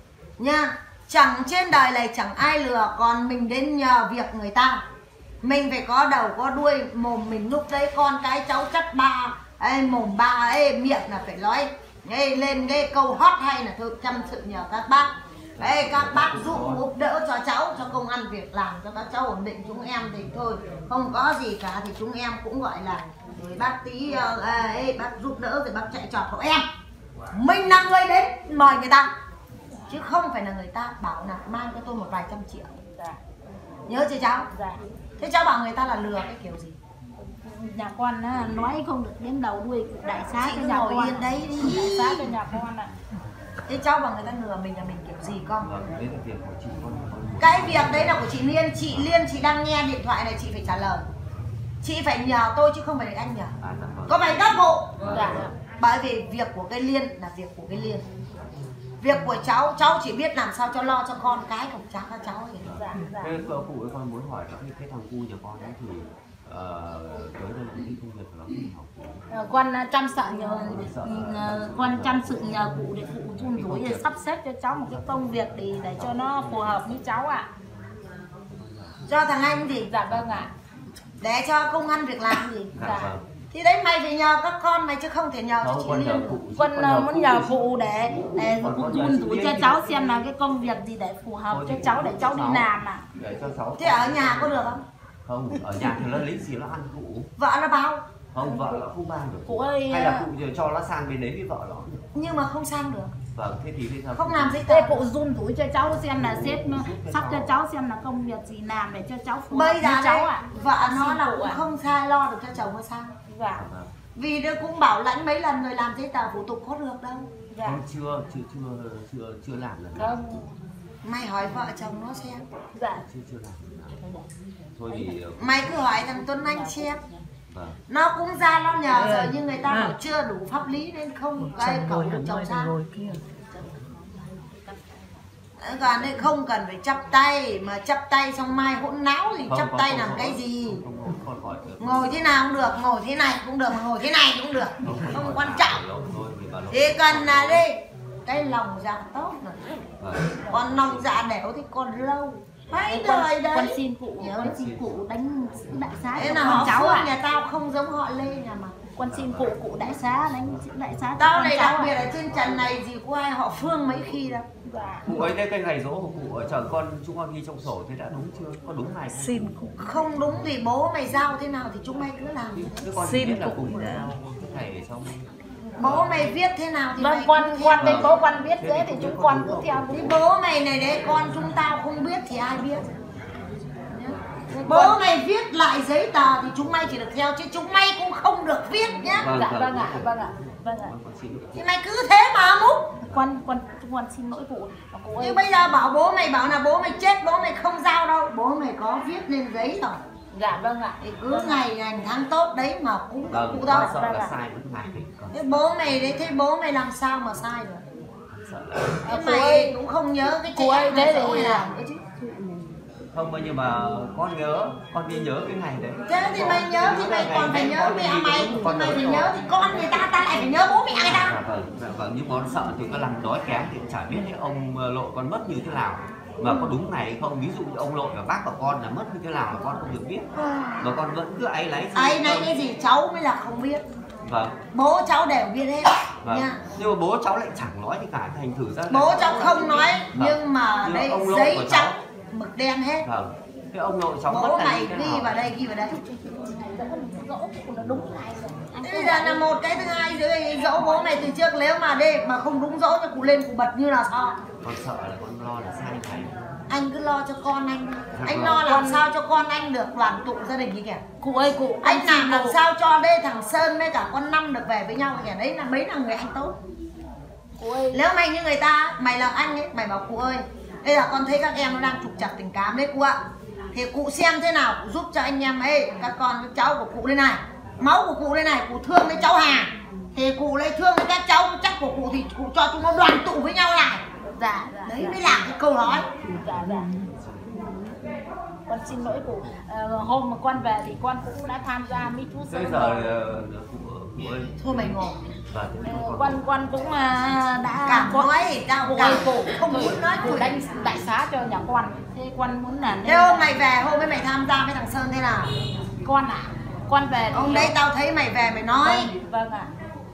nha. Chẳng trên đời này chẳng ai lừa, còn mình đến nhờ việc người ta mình phải có đầu có đuôi. Mồm mình lúc đấy con cái cháu chất ba mồm ba miệng là phải nói lên cái câu hot hay là thôi chăm sự nhờ các bác. Các bác giúp đỡ cho cháu, cho công ăn việc làm cho các cháu ổn định. Chúng em thì thôi không có gì cả thì chúng em cũng gọi là rồi bác tí bác giúp đỡ rồi bác chạy trọt hộ em. Mình là người đến mời người ta chứ không phải là người ta bảo là mang cho tôi một vài trăm triệu. Dạ. Nhớ chưa cháu? Dạ. Thế cháu bảo người ta là lừa cái kiểu gì? Nhà con nói không được đến đầu đuôi cụ đại xá Chị cho cứ nhà ngồi con. yên đấy đi. Đại xá cho nhà con ạ. Thế cháu bảo người ta lừa mình là mình kiểu gì con? Vâng, đấy là việc của chị con. Cái việc đấy là của chị Liên. Chị Liên chị đang nghe điện thoại này chị phải trả lời. Chị phải nhờ tôi chứ không phải anh nhờ. Có phải các cụ? Dạ. Bởi vì việc của cái Liên là việc của cái Liên. Việc của cháu, cháu chỉ biết làm sao cho lo cho con cái của cháu các cháu thì. Dạ. Dạ. Thế cụ ơi, con muốn hỏi là cái thằng cu nhà con ấy thì tới đây cái công việc của nó như nào? Con chăm sợ nhờ con chăm sự nhờ cụ để cụ run rủi để sắp xếp cho cháu một cái công việc để cho nó phù hợp với cháu ạ. Cho thằng anh gì? Dạ vâng ạ. Để cho công ăn việc làm gì? Dạ. Thì đấy mày phải nhờ các con mày chứ không thể nhờ cho chị Liên. Con muốn nhờ cụ để cụ run rủi cho cháu xem là cái công việc gì để phù hợp cho cháu để cháu đi làm ạ. Để cho cháu. Thế ở nhà có được không? Không, ở nhà thì nó lấy gì nó ăn cụ. Vợ nó bao. Không, vợ nó không ban được. Cụ ơi, hay là cụ cho nó sang bên đấy với vợ nó. Nhưng mà không sang được. Vâng, thế thì bây giờ không làm giấy tờ. Thế cụ run rủi cho cháu xem là sếp sắp cho cháu xem là công việc gì làm để cho cháu phù hợp bây giờ với cháu ạ. Vợ nó là cũng không sai lo được cho chồng nó sao. Dạ. Vì nó cũng bảo lãnh mấy lần rồi làm giấy tờ thủ tục có được đâu. Dạ. Không, chưa làm lần nào. Không. Mày hỏi vợ chồng nó xem. Dạ. Chưa làm lần nào. Thôi thì mày cứ hỏi thằng Tuấn Anh xem. Vâng. Nó cũng ra nó nhờ rồi nhưng người ta bảo chưa đủ pháp lý nên không cái cậu được chồng sang. Còn đây không cần phải chắp tay, mà chắp tay xong mai hỗn náo thì chắp tay làm cái gì. Ngồi thế nào cũng được, ngồi thế này cũng được, mà ngồi thế này cũng được, không quan trọng. Chỉ cần là đi cái lòng dạ tốt rồi, còn lòng dạ đẻo thì còn lâu. Mấy đời đấy. Con xin cụ đánh đại xá thế cho là con họ cháu ạ. Nhà tao không giống họ Lê nhà mà. Con xin cụ đại xá đánh đại xá cho tao con này cháu đặc biệt ạ. ở trên trần này gì có ai họ Phương mấy khi đâu. Dạ. Cụ ấy cái ngày dỗ của cụ ở chợ con chúng con ghi trong sổ thế đã đúng chưa? Có đúng này không? Xin cụ. Không đúng thì bố mày giao thế nào thì chúng mày cứ làm. Xin cụ đã thầy xong. Bố mày viết thế nào thì Vâng, mày con đây bố con biết thế thì chúng con cứ theo. thì bố mày này đấy, con chúng tao không biết thì ai biết. Bố mày viết lại giấy tờ thì chúng mày chỉ được theo chứ chúng mày cũng không được viết nhá. Dạ vâng ạ, vâng ạ, vâng ạ. Thì mày cứ thế mà múc. Con xin lỗi cụ. Cụ ơi. Nhưng bây giờ bảo bố mày bảo là bố mày chết, bố mày không giao đâu, bố mày có viết lên giấy rồi. Dạ vâng ạ. Thì cứ ngày tháng tốt đấy mà cũng Vâng, cụ đâu. sợ là sai vẫn ngại. Thế bố mày đấy, thế bố mày làm sao mà sai được? Thế Cụ mày ơi, cũng không nhớ cái cụ ơi, thế thì nào nữa chứ. Không bao nhiêu mà con ghi nhớ cái ngày đấy. Thế thì mày nhớ thì mày còn phải nhớ mẹ mày, mày phải nhớ thì con người ta lại phải nhớ bố mẹ người ta. Vâng, nhưng con sợ thì có làm đói kém thì chả biết cái ông Lộ con mất như thế nào. Mà có đúng ngày hay không, ví dụ như ông Lộ và bác của con là mất như thế nào mà con không được biết. Mà con vẫn cứ áy náy. Áy náy cái gì cháu mới là không biết. Vâng. Bố cháu đều biết hết. Vâng. Nha. Nhưng mà bố cháu lại chẳng nói gì cả, thành thử ra bố cháu không nói. Vâng. Nhưng mà đây giấy trắng mực đen hết. Vâng. Cái ông Lộ cháu bố mất mày ghi vào đây, ghi vào đây. Bây giờ là một cái, thứ hai dưới dỗ bố mày từ trước, nếu mà đây mà không đúng dỗ cho cụ lên cụ bật như là sao? Con sợ là con lo là sai thầy. Anh cứ lo cho con anh lo làm sao cho con anh được đoàn tụ gia đình như kìa. Cụ ơi cụ, anh làm sao cho đây thằng Sơn với cả con Năm được về với nhau kìa. Đấy là mấy là người anh tốt. Cụ ơi, nếu mày như người ta, mày là anh ấy, mày bảo cụ ơi, bây giờ con thấy các em nó đang trục trặc tình cảm đấy cụ ạ, thì cụ xem thế nào cụ giúp cho anh em ấy, các con các cháu của cụ đây này, máu của cụ đây này, cụ thương với cháu Hà thì cụ lấy thương với các cháu chắc của cụ thì cụ cho chúng nó đoàn tụ với nhau này. Dạ. Đấy mới là cái câu nói. Dạ. Con xin lỗi cụ, hôm mà con về thì con cũng đã tham gia mấy chú Sơn. Bây giờ cụ ơi. Thôi mày ngồi. Con cũng đã cảm nói tao cảm cụ không muốn nói cụ đánh đại xá cho nhà con, thế con muốn là thế hôm mày về hôm ấy mày tham gia với thằng Sơn thế nào? Con ạ, con về hôm đấy tao thấy mày về mày nói. Vâng ạ.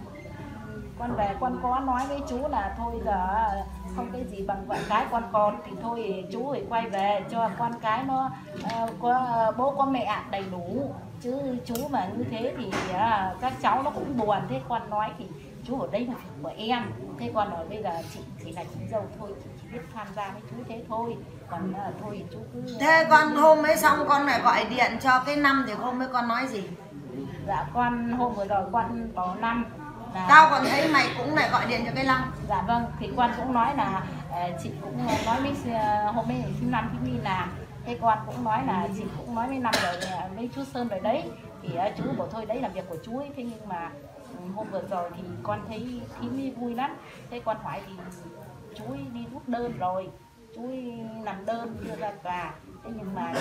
Con về con có nói với chú là thôi giờ không cái gì bằng vợ cái con thì thôi chú phải quay về cho con cái nó có bố có mẹ đầy đủ, chứ chú mà như thế thì các cháu nó cũng buồn. Thế con nói thì chú ở đây là việc của em, thế còn ở bây giờ chị chỉ là chị dâu thôi, chị chỉ biết tham gia với chú thế thôi, còn thôi chú cứ. Thế con hôm ấy xong con lại gọi điện cho cái Năm thì hôm ấy con nói gì? Dạ con hôm vừa rồi con có Năm là... Tao còn thấy mày cũng lại gọi điện cho cái Năm. Dạ vâng, thì con cũng nói là chị cũng nói với hôm ấy xin Năm Kim My làm, thế con cũng nói là chị cũng nói với Năm rồi với chú Sơn rồi đấy, thì chú bảo thôi đấy là việc của chú ấy. Thế nhưng mà hôm vừa rồi thì con thấy Thím vui lắm, thế con hỏi thì chú ấy đi rút đơn rồi, chú ấy làm đơn đưa ra tòa, thế nhưng mà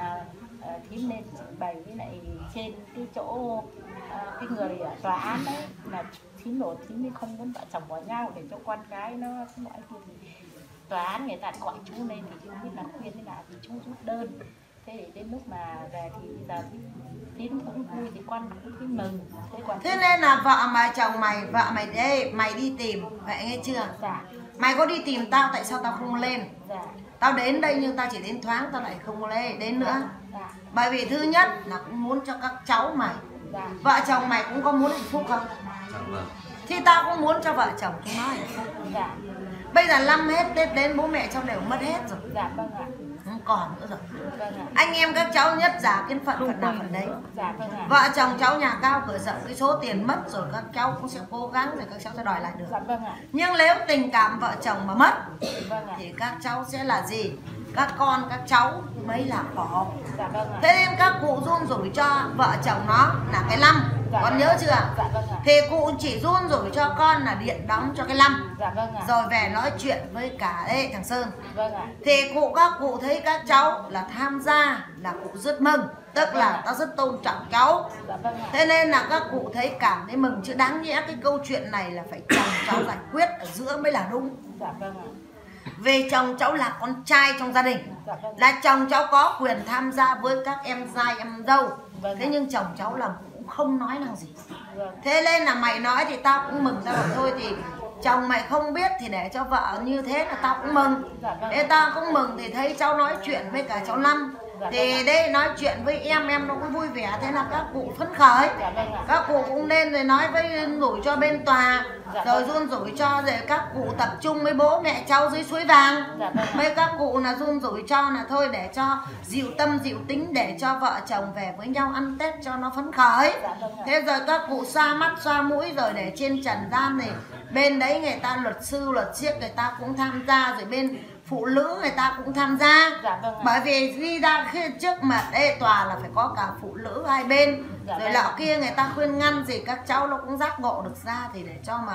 Thím nên bày với lại trên cái chỗ cái người ở tòa án đấy là Thím nổi Thím mới không muốn vợ chồng bỏ nhau để cho con cái nó nói kia, thì tòa án người ta gọi chú lên thì không biết là khuyên thế nào thì chú rút đơn. Thế để đến lúc mà về thì bây giờ Thím cũng vui thì con cũng thấy mừng. Thế nên là vợ chồng mày, vợ mày đây, mày đi tìm, vậy nghe chưa? Dạ. Mày có đi tìm tao tại sao tao không lên? Dạ. Tao đến đây nhưng tao chỉ đến thoáng, tao lại không lên đến nữa. Dạ. Bởi vì thứ nhất là cũng muốn cho các cháu mày. Dạ. Vợ chồng mày cũng có muốn hạnh phúc không? Thì tao cũng muốn cho vợ chồng chúng nó hạnh phúc. Dạ. Bây giờ năm hết Tết đến bố mẹ cháu đều mất hết rồi. Dạ vâng ạ. Không còn nữa rồi. Vâng ạ. Anh em các cháu nhất giả kiến phận phần nào phần đấy. Dạ vâng ạ. Vợ chồng cháu nhà cao cửa rộng, cái số tiền mất rồi các cháu cũng sẽ cố gắng rồi các cháu sẽ đòi lại được. Dạ vâng ạ. Nhưng nếu tình cảm vợ chồng mà mất vâng ạ. thì các cháu sẽ là gì? Các con các cháu mới là khổ. Dạ vâng ạ. Thế nên các cụ run rủi cho vợ chồng nó là cái Năm. Dạ. Con nhớ chưa? Dạ vâng ạ. Thì cụ chỉ run rủi cho con là điện đóng cho cái Năm. Dạ vâng ạ. Rồi về nói chuyện với cả đây thằng Sơn. Vâng ạ. Thì các cụ thấy các cháu là tham gia là cụ rất mừng. Tức là tao rất tôn trọng cháu. Dạ vâng ạ. Thế nên là các cụ thấy cảm thấy mừng. Chứ đáng nhẽ cái câu chuyện này là phải chồng cháu giải quyết ở giữa mới là đúng. Dạ vâng ạ. Vì chồng cháu là con trai trong gia đình. Dạ vâng. Là chồng cháu có quyền tham gia với các em trai em dâu. Vâng. Thế nhưng chồng cháu là cũng không nói năng gì. Vâng. Thế nên là mày nói thì tao cũng mừng. Tao bảo thôi thì chồng mày không biết thì để cho vợ như thế là tao cũng mừng. Dạ vâng. Thế tao cũng mừng thì thấy cháu nói chuyện với cả cháu Năm. Dạ Thì vâng. đây nói chuyện với em nó cũng vui vẻ. Thế là các cụ phấn khởi. Dạ vâng ạ. Các cụ cũng nên rồi nói với rủi cho bên tòa. Dạ Rồi vâng. run rủi cho rồi các cụ tập trung với bố mẹ cháu dưới suối vàng. Dạ vâng. Mấy các cụ là run rủi cho là thôi để cho dịu tâm dịu tính, để cho vợ chồng về với nhau ăn Tết cho nó phấn khởi. Dạ vâng. Thế rồi các cụ xoa mắt xoa mũi rồi để trên trần gian này bên đấy người ta luật sư luật siếc người ta cũng tham gia, rồi bên phụ nữ người ta cũng tham gia. Dạ vâng. Bởi vì đi ra khi trước mà đây tòa là phải có cả phụ nữ hai bên. Dạ Rồi vâng. lọ kia người ta khuyên ngăn gì các cháu nó cũng giác ngộ được ra, thì để cho mà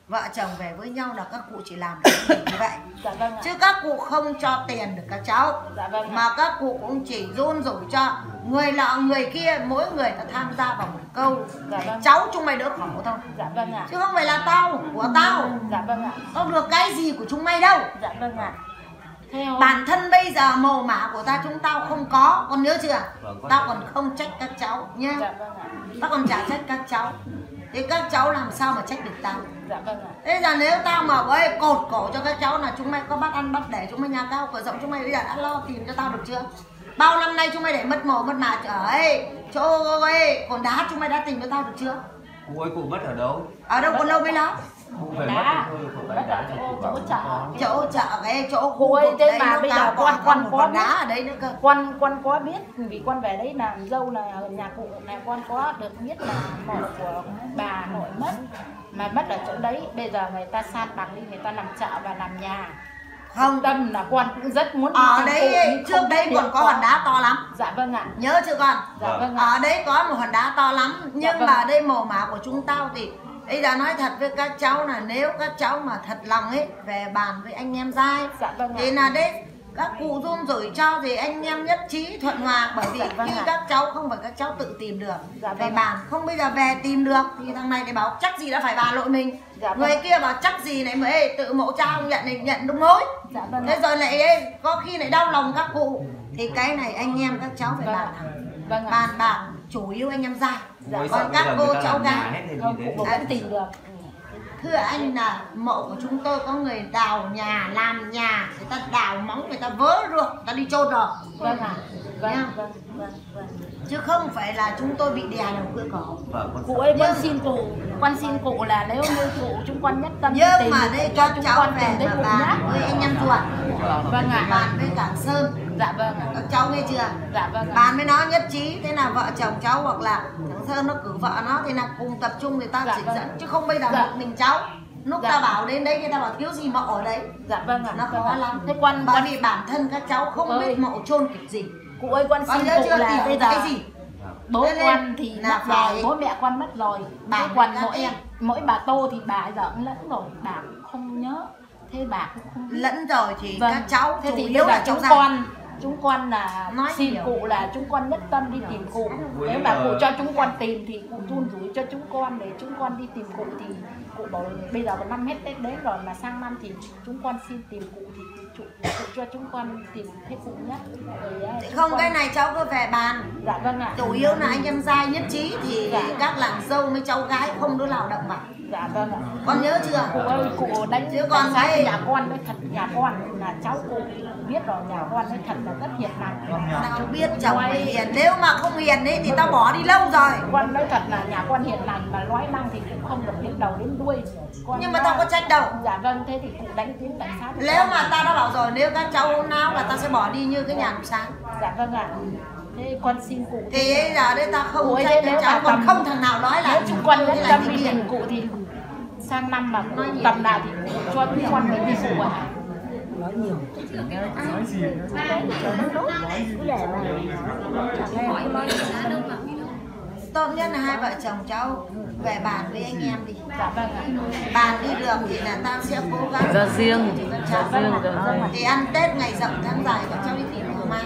vợ chồng về với nhau là các cụ chỉ làm được như vậy. Dạ vâng ạ. Chứ các cụ không cho tiền được các cháu. Dạ vâng ạ. Mà các cụ cũng chỉ run rủi cho người nọ người kia, mỗi người ta tham gia vào một câu. Dạ vâng. Cháu chúng mày đỡ khổ thôi. Dạ vâng ạ. Chứ không phải là tao, của tao. Dạ vâng ạ. Không được cái gì của chúng mày đâu. Dạ vâng ạ. Theo Bản thân bây giờ mồ mả của ta chúng tao không có, con nhớ chưa? Vâng, con Tao nhớ. còn không trách các cháu nhé. dạ vâng ạ. Tao còn chả trách các cháu. Thì các cháu làm sao mà trách được tao? Dạ vâng ạ. Thế giờ nếu tao mà ơi cột cổ cho các cháu là chúng mày có bắt ăn bắt để, chúng mày nhà cao cửa rộng, chúng mày bây giờ đã lo tìm cho tao được chưa? Bao năm nay chúng mày để mất mồ mất mả ở ấy chỗ ấy còn đá, chúng mày đã tìm cho tao được chưa? Cụ ơi, cụ mất ở đâu? Ở đâu còn đâu mới đó? Cụ phải mất Đá. thôi, cụ Mất phải ở đá thì cụ bảo chỗ chợ. con. Chỗ chợ cái chỗ Cô ơi, thế đấy mà nó bây cao giờ còn con một có hòn đá ở đấy nữa cơ. Con có biết, vì con về đấy làm dâu là ở nhà cụ này, con có được biết là mộ của bà nội mất, mà mất ở chỗ đấy. Bây giờ người ta san bằng đi, người ta làm chợ và làm nhà. Không, Tâm là con cũng rất muốn đi ở tìm đấy cụ, nhưng trước không đấy biết còn được có hòn đá to lắm. Dạ vâng ạ. Nhớ chưa con? Dạ vâng ạ. Ở đấy có một hòn đá to lắm. Nhưng vâng. mà ở đây mồ mả của chúng tao thì bây giờ nói thật với các cháu là nếu các cháu mà thật lòng ấy về bàn với anh em giai Dạ vâng ạ. thì là đấy các cụ run rủi cho thì anh em nhất trí thuận hòa, bởi vì Dạ vâng khi ạ. các cháu không phải các cháu tự tìm được Dạ về vâng bàn, không bây giờ về tìm được thì thằng này lại bảo chắc gì đã phải bà lội mình. Dạ vâng. Người kia bảo chắc gì này mới tự mộ cha không nhận thì nhận đúng mối. Dạ vâng Thế ạ. rồi lại ấy, có khi lại đau lòng các cụ thì cái này anh em các cháu phải Vâng bàn ạ. thẳng. Vâng ạ. Bàn bạc chủ yếu anh em giai. Dạ, Ôi, còn sợ các bây giờ cô người ta cháu làm nhà gái hết thì Không, gì cụ thế? vẫn tìm được. thưa anh là mộ của chúng tôi có người đào nhà, làm nhà, người ta đào móng, người ta vớ ruột, người ta đi chôn rồi. Vâng ạ. Vâng, Nha. vâng, vâng, vâng. Chứ không phải là chúng tôi bị đè đầu cửa cổ. Vâng, con Cụ sợ. ơi, con xin cụ là nếu như cụ chúng con nhất tâm đi Nhưng tìm mà thì đây cụ các chúng cháu con về tìm thấy mà cụ bàn nhá. với anh em ruột, Vâng ạ. bàn với cả Sơn, Dạ vâng ạ. các cháu nghe chưa? Dạ vâng ạ. Bàn với nó nhất trí, thế là vợ chồng cháu hoặc là thằng Sơn nó cử vợ nó thì là cùng tập trung người ta Dạ chỉ vâng. dẫn, chứ không bây giờ Dạ. một mình cháu. Lúc Dạ. ta bảo đến đây người ta bảo thiếu gì mộ ở đấy, Dạ vâng ạ. nó Vâng khó ạ. lắm. Thế con Bởi vì bản thân các cháu không Ơi. biết mộ chôn kiểu gì. cụ ơi, con Con xin nhớ cụ chưa, là tìm bây giờ cái gì? bố Thế nên con thì là mất phải rồi, bố mẹ con mất rồi. bà Thế còn các mỗi em. mỗi bà Tô thì bà giờ cũng lẫn rồi, bà cũng không nhớ. Thế bà cũng không biết. Lẫn rồi thì Vâng. các cháu Thế chủ thì yếu bây là giờ cháu chúng con là Nói xin nhiều. cụ là chúng con nhất tâm đi tìm cụ. Ui, Nếu mà giờ- cụ cho chúng con tìm thì cụ run rủi cho chúng con để chúng con đi tìm cụ, thì cụ bảo bây giờ còn năm hết Tết đến rồi mà sang năm thì chúng con xin tìm cụ thì cụ cho chúng con tìm thấy cụ nhất. Rồi, Thì chúng không con- cái này cháu cứ về bàn. Dạ vâng ạ. Chủ yếu là anh em giai nhất trí thì Dạ. các làng dâu với cháu gái không đứa nào động vào. Dạ vâng ạ. Con nhớ chưa? Cụ ơi, cụ đánh Chứ còn đánh đây- nhà con với thật, nhà con là cháu cụ biết rồi, nhà con với thật là rất hiền lành. Tao biết chồng mày hiền, nếu mà không hiền ấy thì tao bỏ đi lâu rồi. Con nói thật là nhà con hiền lành mà nói năng thì cũng không được đến đầu đến đuôi. Con Nhưng mà tao có trách đâu. Dạ vâng, thế thì cụ đánh tiếng tại sao? Nếu mà tao đã bảo rồi, nếu các cháu hôn nào là tao sẽ bỏ đi như cái nhà lúc sáng. Dạ vâng ạ. Thế con xin cụ. Thì bây giờ đây tao Cụ không ơi, trách thế các nếu cháu, mà còn tầm- không thằng nào nói là Nếu chúng con như nhất này tâm như đi kia. tìm cụ thì sang năm mà cụ Nói nhiều. tầm nào thì cụ cho chúng con đi tìm cụ ạ. Tốt nhất là hai vợ chồng cháu về bàn với anh em đi. Dạ vâng ạ. Bàn đi được thì là tao sẽ cố gắng Ra riêng, thì các ra cháu riêng, ra riêng. thì ăn Tết ngày rộng tháng dài các cháu đi tìm ngày mai.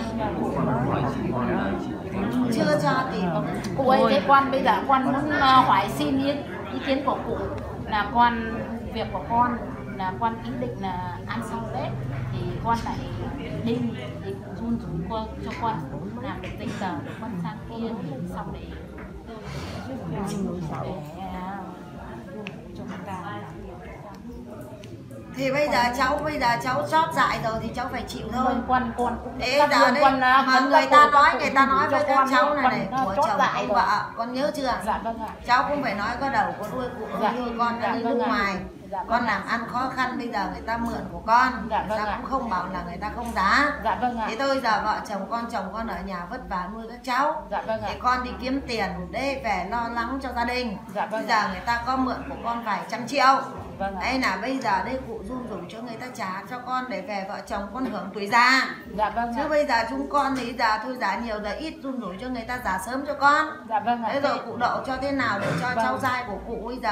Chưa cho tìm. Cụ ơi, thế con bây giờ con muốn hỏi xin ý kiến của cụ là việc của con là con ý định là ăn xong Tết thì con lại đi thì run rủi con cho con làm được giấy tờ để con sang kia xong để giúp con để cho người ta làm việc cho con. Thì bây giờ cháu chót dại rồi thì cháu phải chịu thôi. Con cũng Thế các giờ vườn đây con mà khấn người các ta cụ, nói các người cụ ta nói cho với các con cháu này con này nó của chót chồng dại của rồi. vợ, con nhớ chưa? Dạ vâng ạ. Cháu cũng phải nói có đầu có đuôi, cụ Dạ. nuôi con Dạ đi vâng nước ạ. ngoài. Dạ vâng Con ạ. làm ăn khó khăn bây giờ người ta mượn của con, Dạ người vâng ta ạ. cũng không bảo là người ta không giá. Dạ vâng ạ. Thế thôi giờ vợ chồng con ở nhà vất vả nuôi các cháu. Dạ vâng ạ. Để con đi kiếm tiền để về lo lắng cho gia đình. Dạ vâng Bây giờ người ta có mượn của con vài trăm triệu. Vâng ạ. Đây là bây giờ đây cụ run rủi cho người ta trả cho con để về vợ chồng con hưởng tuổi già. Dạ vâng Chứ ạ. bây giờ chúng con thì già thôi, già nhiều giờ ít, run rủi cho người ta già sớm cho con. Dạ vâng ạ. Thế rồi cụ đậu cho thế nào để cho Vâng. cháu dai của cụ bây giờ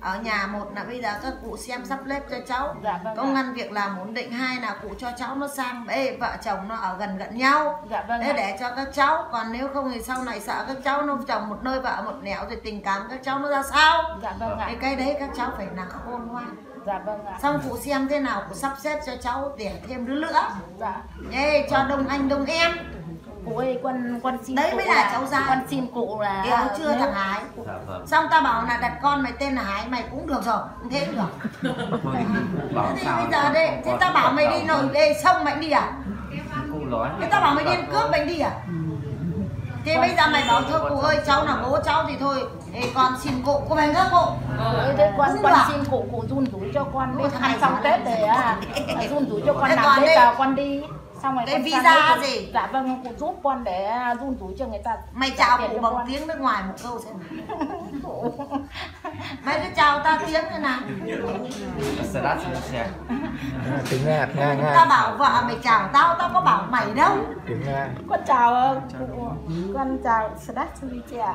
ở nhà, một là bây giờ các cụ xem sắp xếp cho cháu Dạ vâng công ăn việc làm ổn định, hai là cụ cho cháu nó sang đây vợ chồng nó ở gần nhau. Dạ vâng Thế để cho các cháu, còn nếu không thì sau này sợ các cháu nó chồng một nơi vợ một nẻo rồi tình cảm các cháu nó ra sao. Dạ vâng ạ. Thì cái đấy các cháu phải là khôn ngoan. Dạ vâng ạ. Xong cụ xem thế nào cụ sắp xếp cho cháu đẻ thêm đứa nữa. Dạ. Ê, cho đông anh đông em. Cụ ơi, con xin Đấy cụ mới là cháu ra. con xin cụ là Hiểu chưa thằng Hải? Dạ vâng. Xong ta bảo là đặt con mày tên là Hải, mày cũng được rồi, cũng thế cũng được. Thôi thì cụ bảo Thế sao bây giờ đây, thế ta bảo mày đi nồi đây sông mày đi à? cụ nói Thế ta bảo mày đi ăn cướp mày đi à? Thế bây giờ mày bảo thôi cụ ơi, cháu là bố cháu thì thôi, thì con xin cụ, có phải không cụ? Thế con Cũng được. xin cụ run rủi cho con Ôi, với thằng ăn này xong giỏi. Tết để run rủi cho con Thế làm còn giấy đây- tờ con đi. Xong rồi cái con visa sang đây gì? Dạ vâng, cụ giúp con để run rủi cho người ta. Mày trả chào tiền cụ cho bằng con. tiếng nước ngoài một câu xem. Mày cứ chào ta tiếng như nào? Srat xe. Tiếng Nga, Ta bảo vợ mày chào tao, tao có bảo mày đâu. tiếng Nga. Con chào cụ, con chào Sadachi ạ.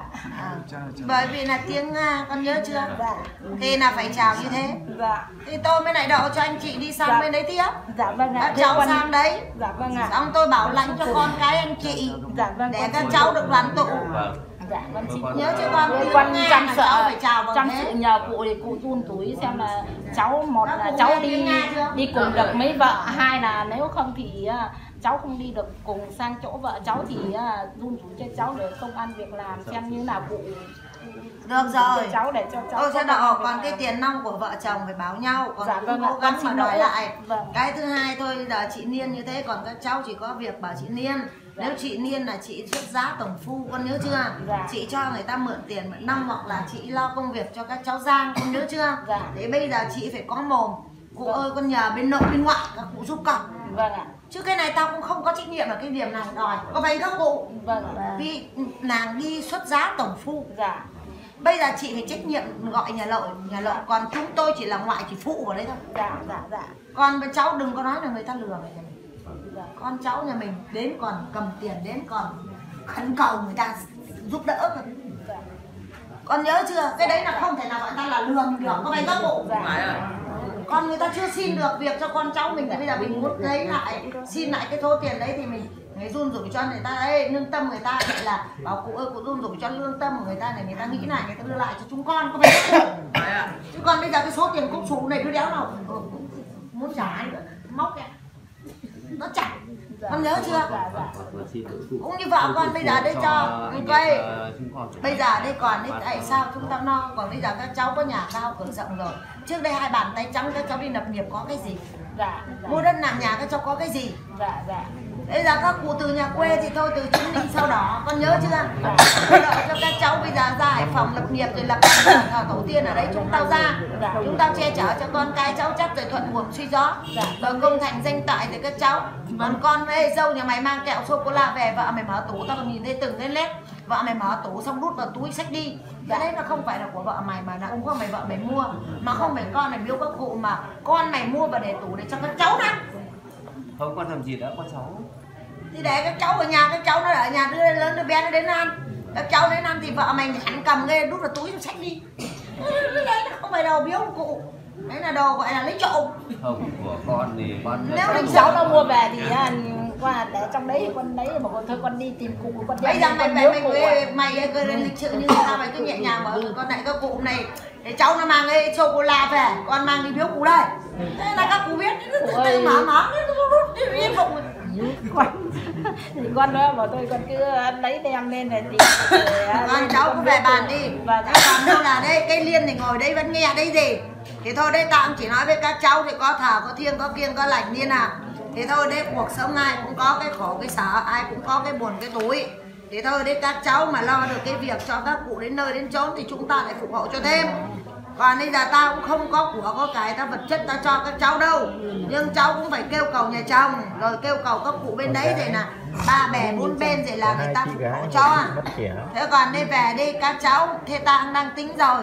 Bởi vì là tiếng Nga, con nhớ chưa? Dạ. Thì là phải chào như thế. Dạ. Thì tôi mới lại đậu cho anh chị đi sang Dạ. bên đấy tiếp. Dạ vâng ạ. Các Thế cháu con- sang đấy. Dạ vâng ạ. Xong tôi bảo lãnh cho con cái anh chị. Dạ vâng. Để con các xin- cháu được đoàn tụ. Vâng. Dạ con xin Nhớ cho con Với tiếng con Nga chăm là sợ cháu phải chào bằng chăm thế. sự nhờ cụ thì cụ run túi xem là cháu, một Các là cụ cháu nghe đi tiếng Nga chưa? đi cùng được mấy vợ, hai là nếu không thì cháu không đi được cùng sang chỗ vợ cháu thì run túi cho cháu để công ăn việc làm xem như nào cụ Được rồi. cháu để cho cháu Tôi sẽ có công ăn đậu, việc còn cái làm. tiền nong của vợ chồng phải báo nhau. Còn Dạ cũng vâng ạ, cố con gắng mà xin đòi lỗi. lại. Vâng. Cái thứ hai thôi, giờ chị Niên như thế, còn các cháu chỉ có việc bảo chị Niên. Dạ. Nếu chị Niên là chị xuất giá tổng phu, con nhớ chưa? Dạ. Chị cho người ta mượn tiền mượn năm, hoặc là chị lo công việc cho các cháu Giang, con nhớ chưa? Dạ. Thế bây giờ chị phải có mồm. Cụ Vâng. ơi, con nhờ bên nội bên ngoại các cụ giúp con. Vâng ạ. Chứ cái này tao cũng không có trách nhiệm ở cái điểm này đòi. Có phải không cụ? Vâng ạ. Vì nàng đi xuất giá tổng phu. Dạ. Bây giờ chị phải trách nhiệm gọi nhà lợn, còn chúng tôi chỉ là ngoại, chỉ phụ vào đấy thôi. Dạ dạ dạ. Còn với cháu đừng có nói là người ta lừa mày. Dạ. Con cháu nhà mình đến còn cầm tiền, đến còn khẩn cầu người ta giúp đỡ cơ. Dạ. Con nhớ chưa? Cái đấy là không thể nào gọi ta là lừa mình được, có phải không cụ? Dạ. Còn người ta chưa xin được việc cho con cháu mình thì bây giờ mình muốn lấy lại, xin lại cái số tiền đấy thì mình run rủi cho người ta ấy, lương tâm người ta lại là bảo cụ ơi cụ run rủi cho lương tâm của người ta này, người ta nghĩ lại, người ta đưa lại cho chúng con, có phải không? Chứ còn bây giờ cái số tiền cúc xù này đứa đéo nào muốn trả ai nữa, móc kìa, nó chặt. Con nhớ chưa? Dạ dạ. Cũng như vợ con bây giờ đây cho cây. Bây giờ đây còn đấy, tại sao chúng ta no, còn bây giờ các cháu có nhà cao cửa rộng rồi. Trước đây hai bàn tay trắng các cháu đi lập nghiệp có cái gì? Dạ. Mua đất làm nhà các cháu có cái gì? Dạ dạ. Bây giờ các cụ từ nhà quê thì thôi, từ chứng minh sau đó, con nhớ chưa? Đợi cho các cháu bây giờ ra Hải Phòng lập nghiệp rồi lập thờ tổ tiên ở đây chúng tao ra. Chúng tao che chở cho con cái cháu chắc rồi thuận buồm xuôi gió. Rồi công thành danh toại rồi các cháu. Còn con ê dâu nhà mày mang kẹo sô cô la về, vợ mày mở tủ tao còn nhìn thấy từng cái led. Vợ mày mở tủ xong đút vào túi xách đi. Cái đấy nó không phải là của vợ mày mà là cũng có mày vợ mày mua. Mà không phải con mày biếu các cụ mà con mày mua và để tủ để cho các cháu ăn. Không con làm gì đã con cháu. Thì để các cháu ở nhà, các cháu nó ở nhà đứa lớn đứa bé nó đến ăn. Các cháu đến ăn thì vợ mày hẳn cầm cái đút vào túi rồi xách đi. Đấy nó không phải đồ biếu của cụ. Đấy là đồ gọi là lấy trộm. Không, của con thì con Nếu mình Cháu nó mua về thì qua để trong đấy con đấy mà con thôi con đi tìm cụ con bây đem giờ đi, mày con mày biếu mày cụ mày mày cứ lịch sự như sao mày cứ nhẹ nhàng mà con lại các cụ này để cháu nó mang cái sô cô la về, con mang đi biếu cụ đây. Thế là các cụ biết ơi. mở yên bụng. con thì con đó bảo tôi con cứ lấy đem lên để tìm Con cháu cứ về bàn đi. Và Thế còn đâu là đây cây Liên thì ngồi đây vẫn nghe đây gì. Thì thôi đây tao cũng chỉ nói với các cháu thì có thờ có thiêng có kiêng có lành Liên à. Thì thôi đấy cuộc sống ai cũng có cái khổ cái sở, ai cũng có cái buồn cái túi. Thì thôi đấy các cháu mà lo được cái việc cho các cụ đến nơi đến chốn thì chúng ta lại phục hộ cho thêm. Còn bây giờ tao cũng không có của có cái tao vật chất tao cho các cháu đâu. Nhưng cháu cũng phải kêu cầu nhà chồng, rồi kêu cầu các cụ bên đấy thì là ba bè bốn bên thì là người ta phục hộ cho. Thế còn đây về đây các cháu, thế tao cũng đang tính rồi.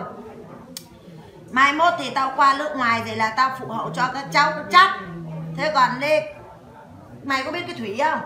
Mai mốt thì tao qua nước ngoài rồi là tao phụ hậu cho các cháu chắc. Thế còn đây, mày có biết cái Thủy không?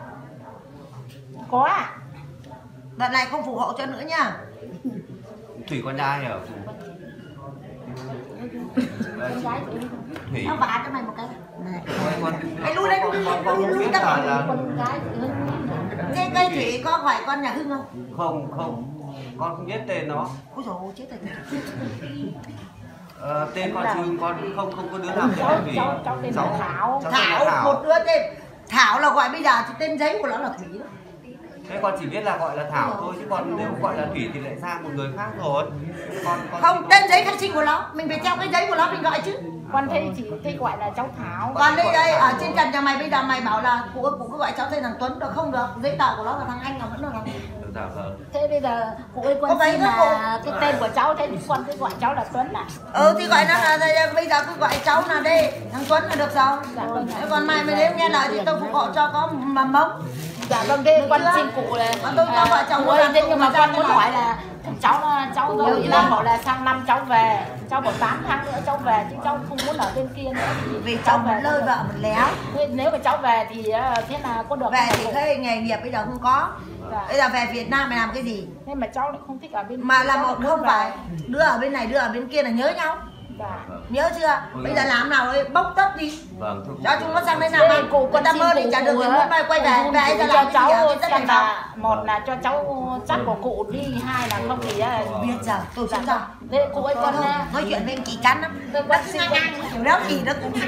có à? Đợt này không phụ hộ cho nữa nhá. Thủy con trai ở con gái chị Thủy. Nó vả cho mày một cái. Này. Con Mày lui đây, lui biết tao. là con gái chị Hưng. Thế cây Thủy có hỏi con nhà Hưng không? không con không biết tên nó. Ôi dồi ôi, chết rồi. Tên con chứ con không có đứa nào tên là Thủy. Cháu tên là Thảo. Cháu tên là Thảo, một đứa tên Thảo là gọi bây giờ thì tên giấy của nó là Thủy đó. Thế con chỉ biết là gọi là Thảo thôi, chứ còn nếu gọi là Thủy thì lại sang một người khác rồi. Con Không, tên giấy khai sinh của nó, mình phải theo cái giấy của nó mình gọi chứ. Con thấy chị thấy gọi là cháu Thảo. Còn đây ở trên trần nhà mày bây giờ mày bảo là cụ cứ gọi cháu tên thằng Tuấn được không được, giấy tờ của nó là thằng Anh là vẫn là thằng. Dạ vâng. Thế bây giờ cụ ơi con xin là cái tên của cháu, thế con cứ gọi cháu là Tuấn à? Thì gọi nó là bây giờ cứ gọi cháu là đây thằng Tuấn là được rồi. Dạ vâng. Thế còn mày nếu nghe lời thì tôi phụ hộ cho có mầm mống. Dạ vâng, thế con xin cụ là tôi cho vợ chồng cụ ơi, thế nhưng mà con muốn hỏi là cháu rồi đang bảo là sang năm cháu về, cháu bảo 8 tháng nữa cháu về, chứ cháu không muốn ở bên kia nữa. Vì cháu mình lơi vợ mình léo. Thế nếu mà cháu về thì thế là có được Về không? thì cái nghề nghiệp bây giờ không có. Dạ. Bây giờ về Việt Nam mày làm cái gì? Thế mà cháu lại không thích ở bên Mà là cháu một lại muốn không về. phải đứa ở bên này đứa ở bên kia là nhớ nhau. Dạ. Nhớ chưa? Bây giờ làm nào đấy bốc tất đi. Vâng, thưa Cho chúng nó sang đây làm ăn. Cô Người ta mơ thì chả được thì muốn quay về. Về ra cho làm cháu cái gì ở xem là một là cho cháu dắt của cụ đi, hai là không thì biết giờ tôi xin rồi. thế cụ ơi con nói chuyện với anh chị cắn lắm. tôi con xin con Kiểu đó gì đó cũng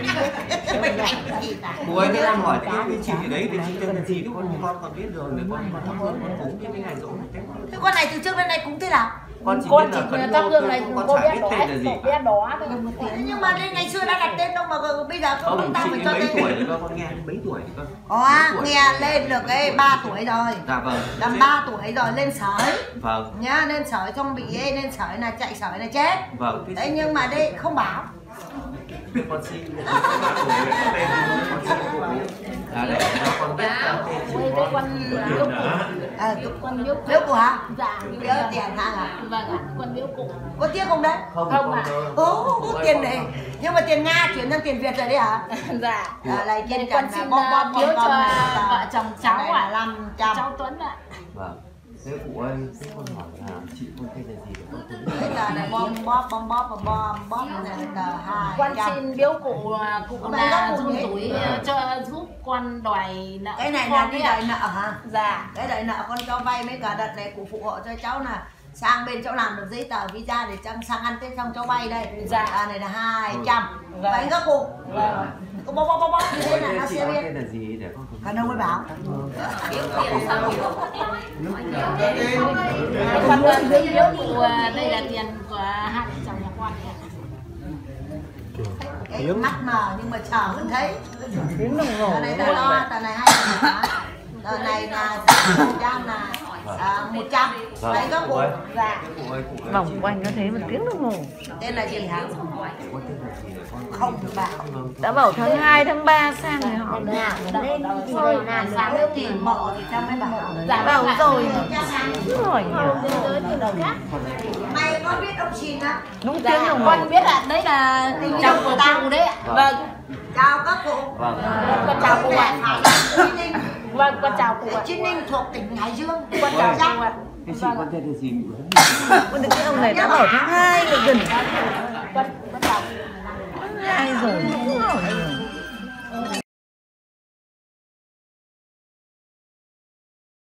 cô ấy thế con hỏi cái chị đấy thì chị tên là gì thì con còn biết rồi, để con thắp hương con cúng những cái ngày giỗ Tết. thế con này từ trước đến nay cũng thế nào? Con chỉ con biết là chỉ khấn thắp ngô hương thôi, này con cô chả bé biết đỏ tên là gì bé cả. đỏ thôi. Thế nhưng mà đến ngày xưa đã đặt tên đâu mà bây giờ Không, chúng ta chị phải cho mấy tên. tuổi rồi cơ, con nghe mấy tuổi rồi cơ? Nghe lên được cái 3 tuổi rồi. Dạ vâng. Tầm 3 tuổi rồi lên sởi. Vâng. Nhá, lên sởi xong bị lên sởi là chạy sởi là chết. Vâng. Đấy nhưng mà đây không bảo. Con xin một cái tên con xin cụ là để cho con biết tên chị. Ôi, thế con biếu cụ. Con biếu cụ. Biếu cụ hả? Dạ. Biếu tiền hả? Vâng ạ, con biếu cụ. Có tiếc không đấy? Không Không ạ. Tiền này. Nhưng mà tiền Nga chuyển sang tiền Việt rồi đấy hả? Dạ. Lại Đây trên con trần xin bom biếu cho này. vợ chồng cháu ạ. 500. Cháu Tuấn ạ. Vâng. Thế cụ ơi, thế con hỏi là chị con tên là gì để con tính? Bây giờ này bom bóp này là 200. Con xin biếu cụ Hôm nay là có cụ run gì? rủi cho giúp con đòi nợ. Cái này con là đi ấy ạ. đòi nợ hả? Dạ. Cái đòi nợ con cho vay mấy cả đợt này cụ phụ hộ cho cháu là sang bên cháu làm được giấy tờ visa để sang ăn Tết xong cháu vay đây. Dạ. Này là 200. Vâng. Vậy các cụ. Vâng. Có bóp như thế là nó Chị sẽ con biết. tên là gì để con Cả đâu mới bảo. Con biếu cụ đây là tiền của hai vợ chồng nhà con đấy ạ. Cái mắt mờ nhưng mà chờ vẫn thấy. Tiếng đồng hồ. Tờ này là lo, tờ này 200. Tờ này là 100 là 100. Đấy các cụ. Dạ. Cụ ơi, cụ ơi. Vòng quanh nó thế một tiếng đồng hồ. Tên là gì hả? Có tên là gì để con Không bảo. Đã bảo tháng 2, tháng 3 sang rồi họ. Lên thôi là sáng nếu tìm mộ thì tao mới bảo. Dạ Bảo vâng ạ. rồi. Rồi nhỉ. Mày có biết ông Chín á? Đúng Dạ, tiếng đồng hồ. con biết ạ, đấy là chồng của cụ đấy ạ. Vâng. Chào các cụ. Vâng. Con chào cụ ạ. Chí Ninh. Vâng, con chào cụ ạ. Chí Ninh thuộc tỉnh Hải Dương. Con chào cụ ạ. Cái chị con tên là gì? Con thấy cái ông này đã bảo tháng 2 rồi gần. Con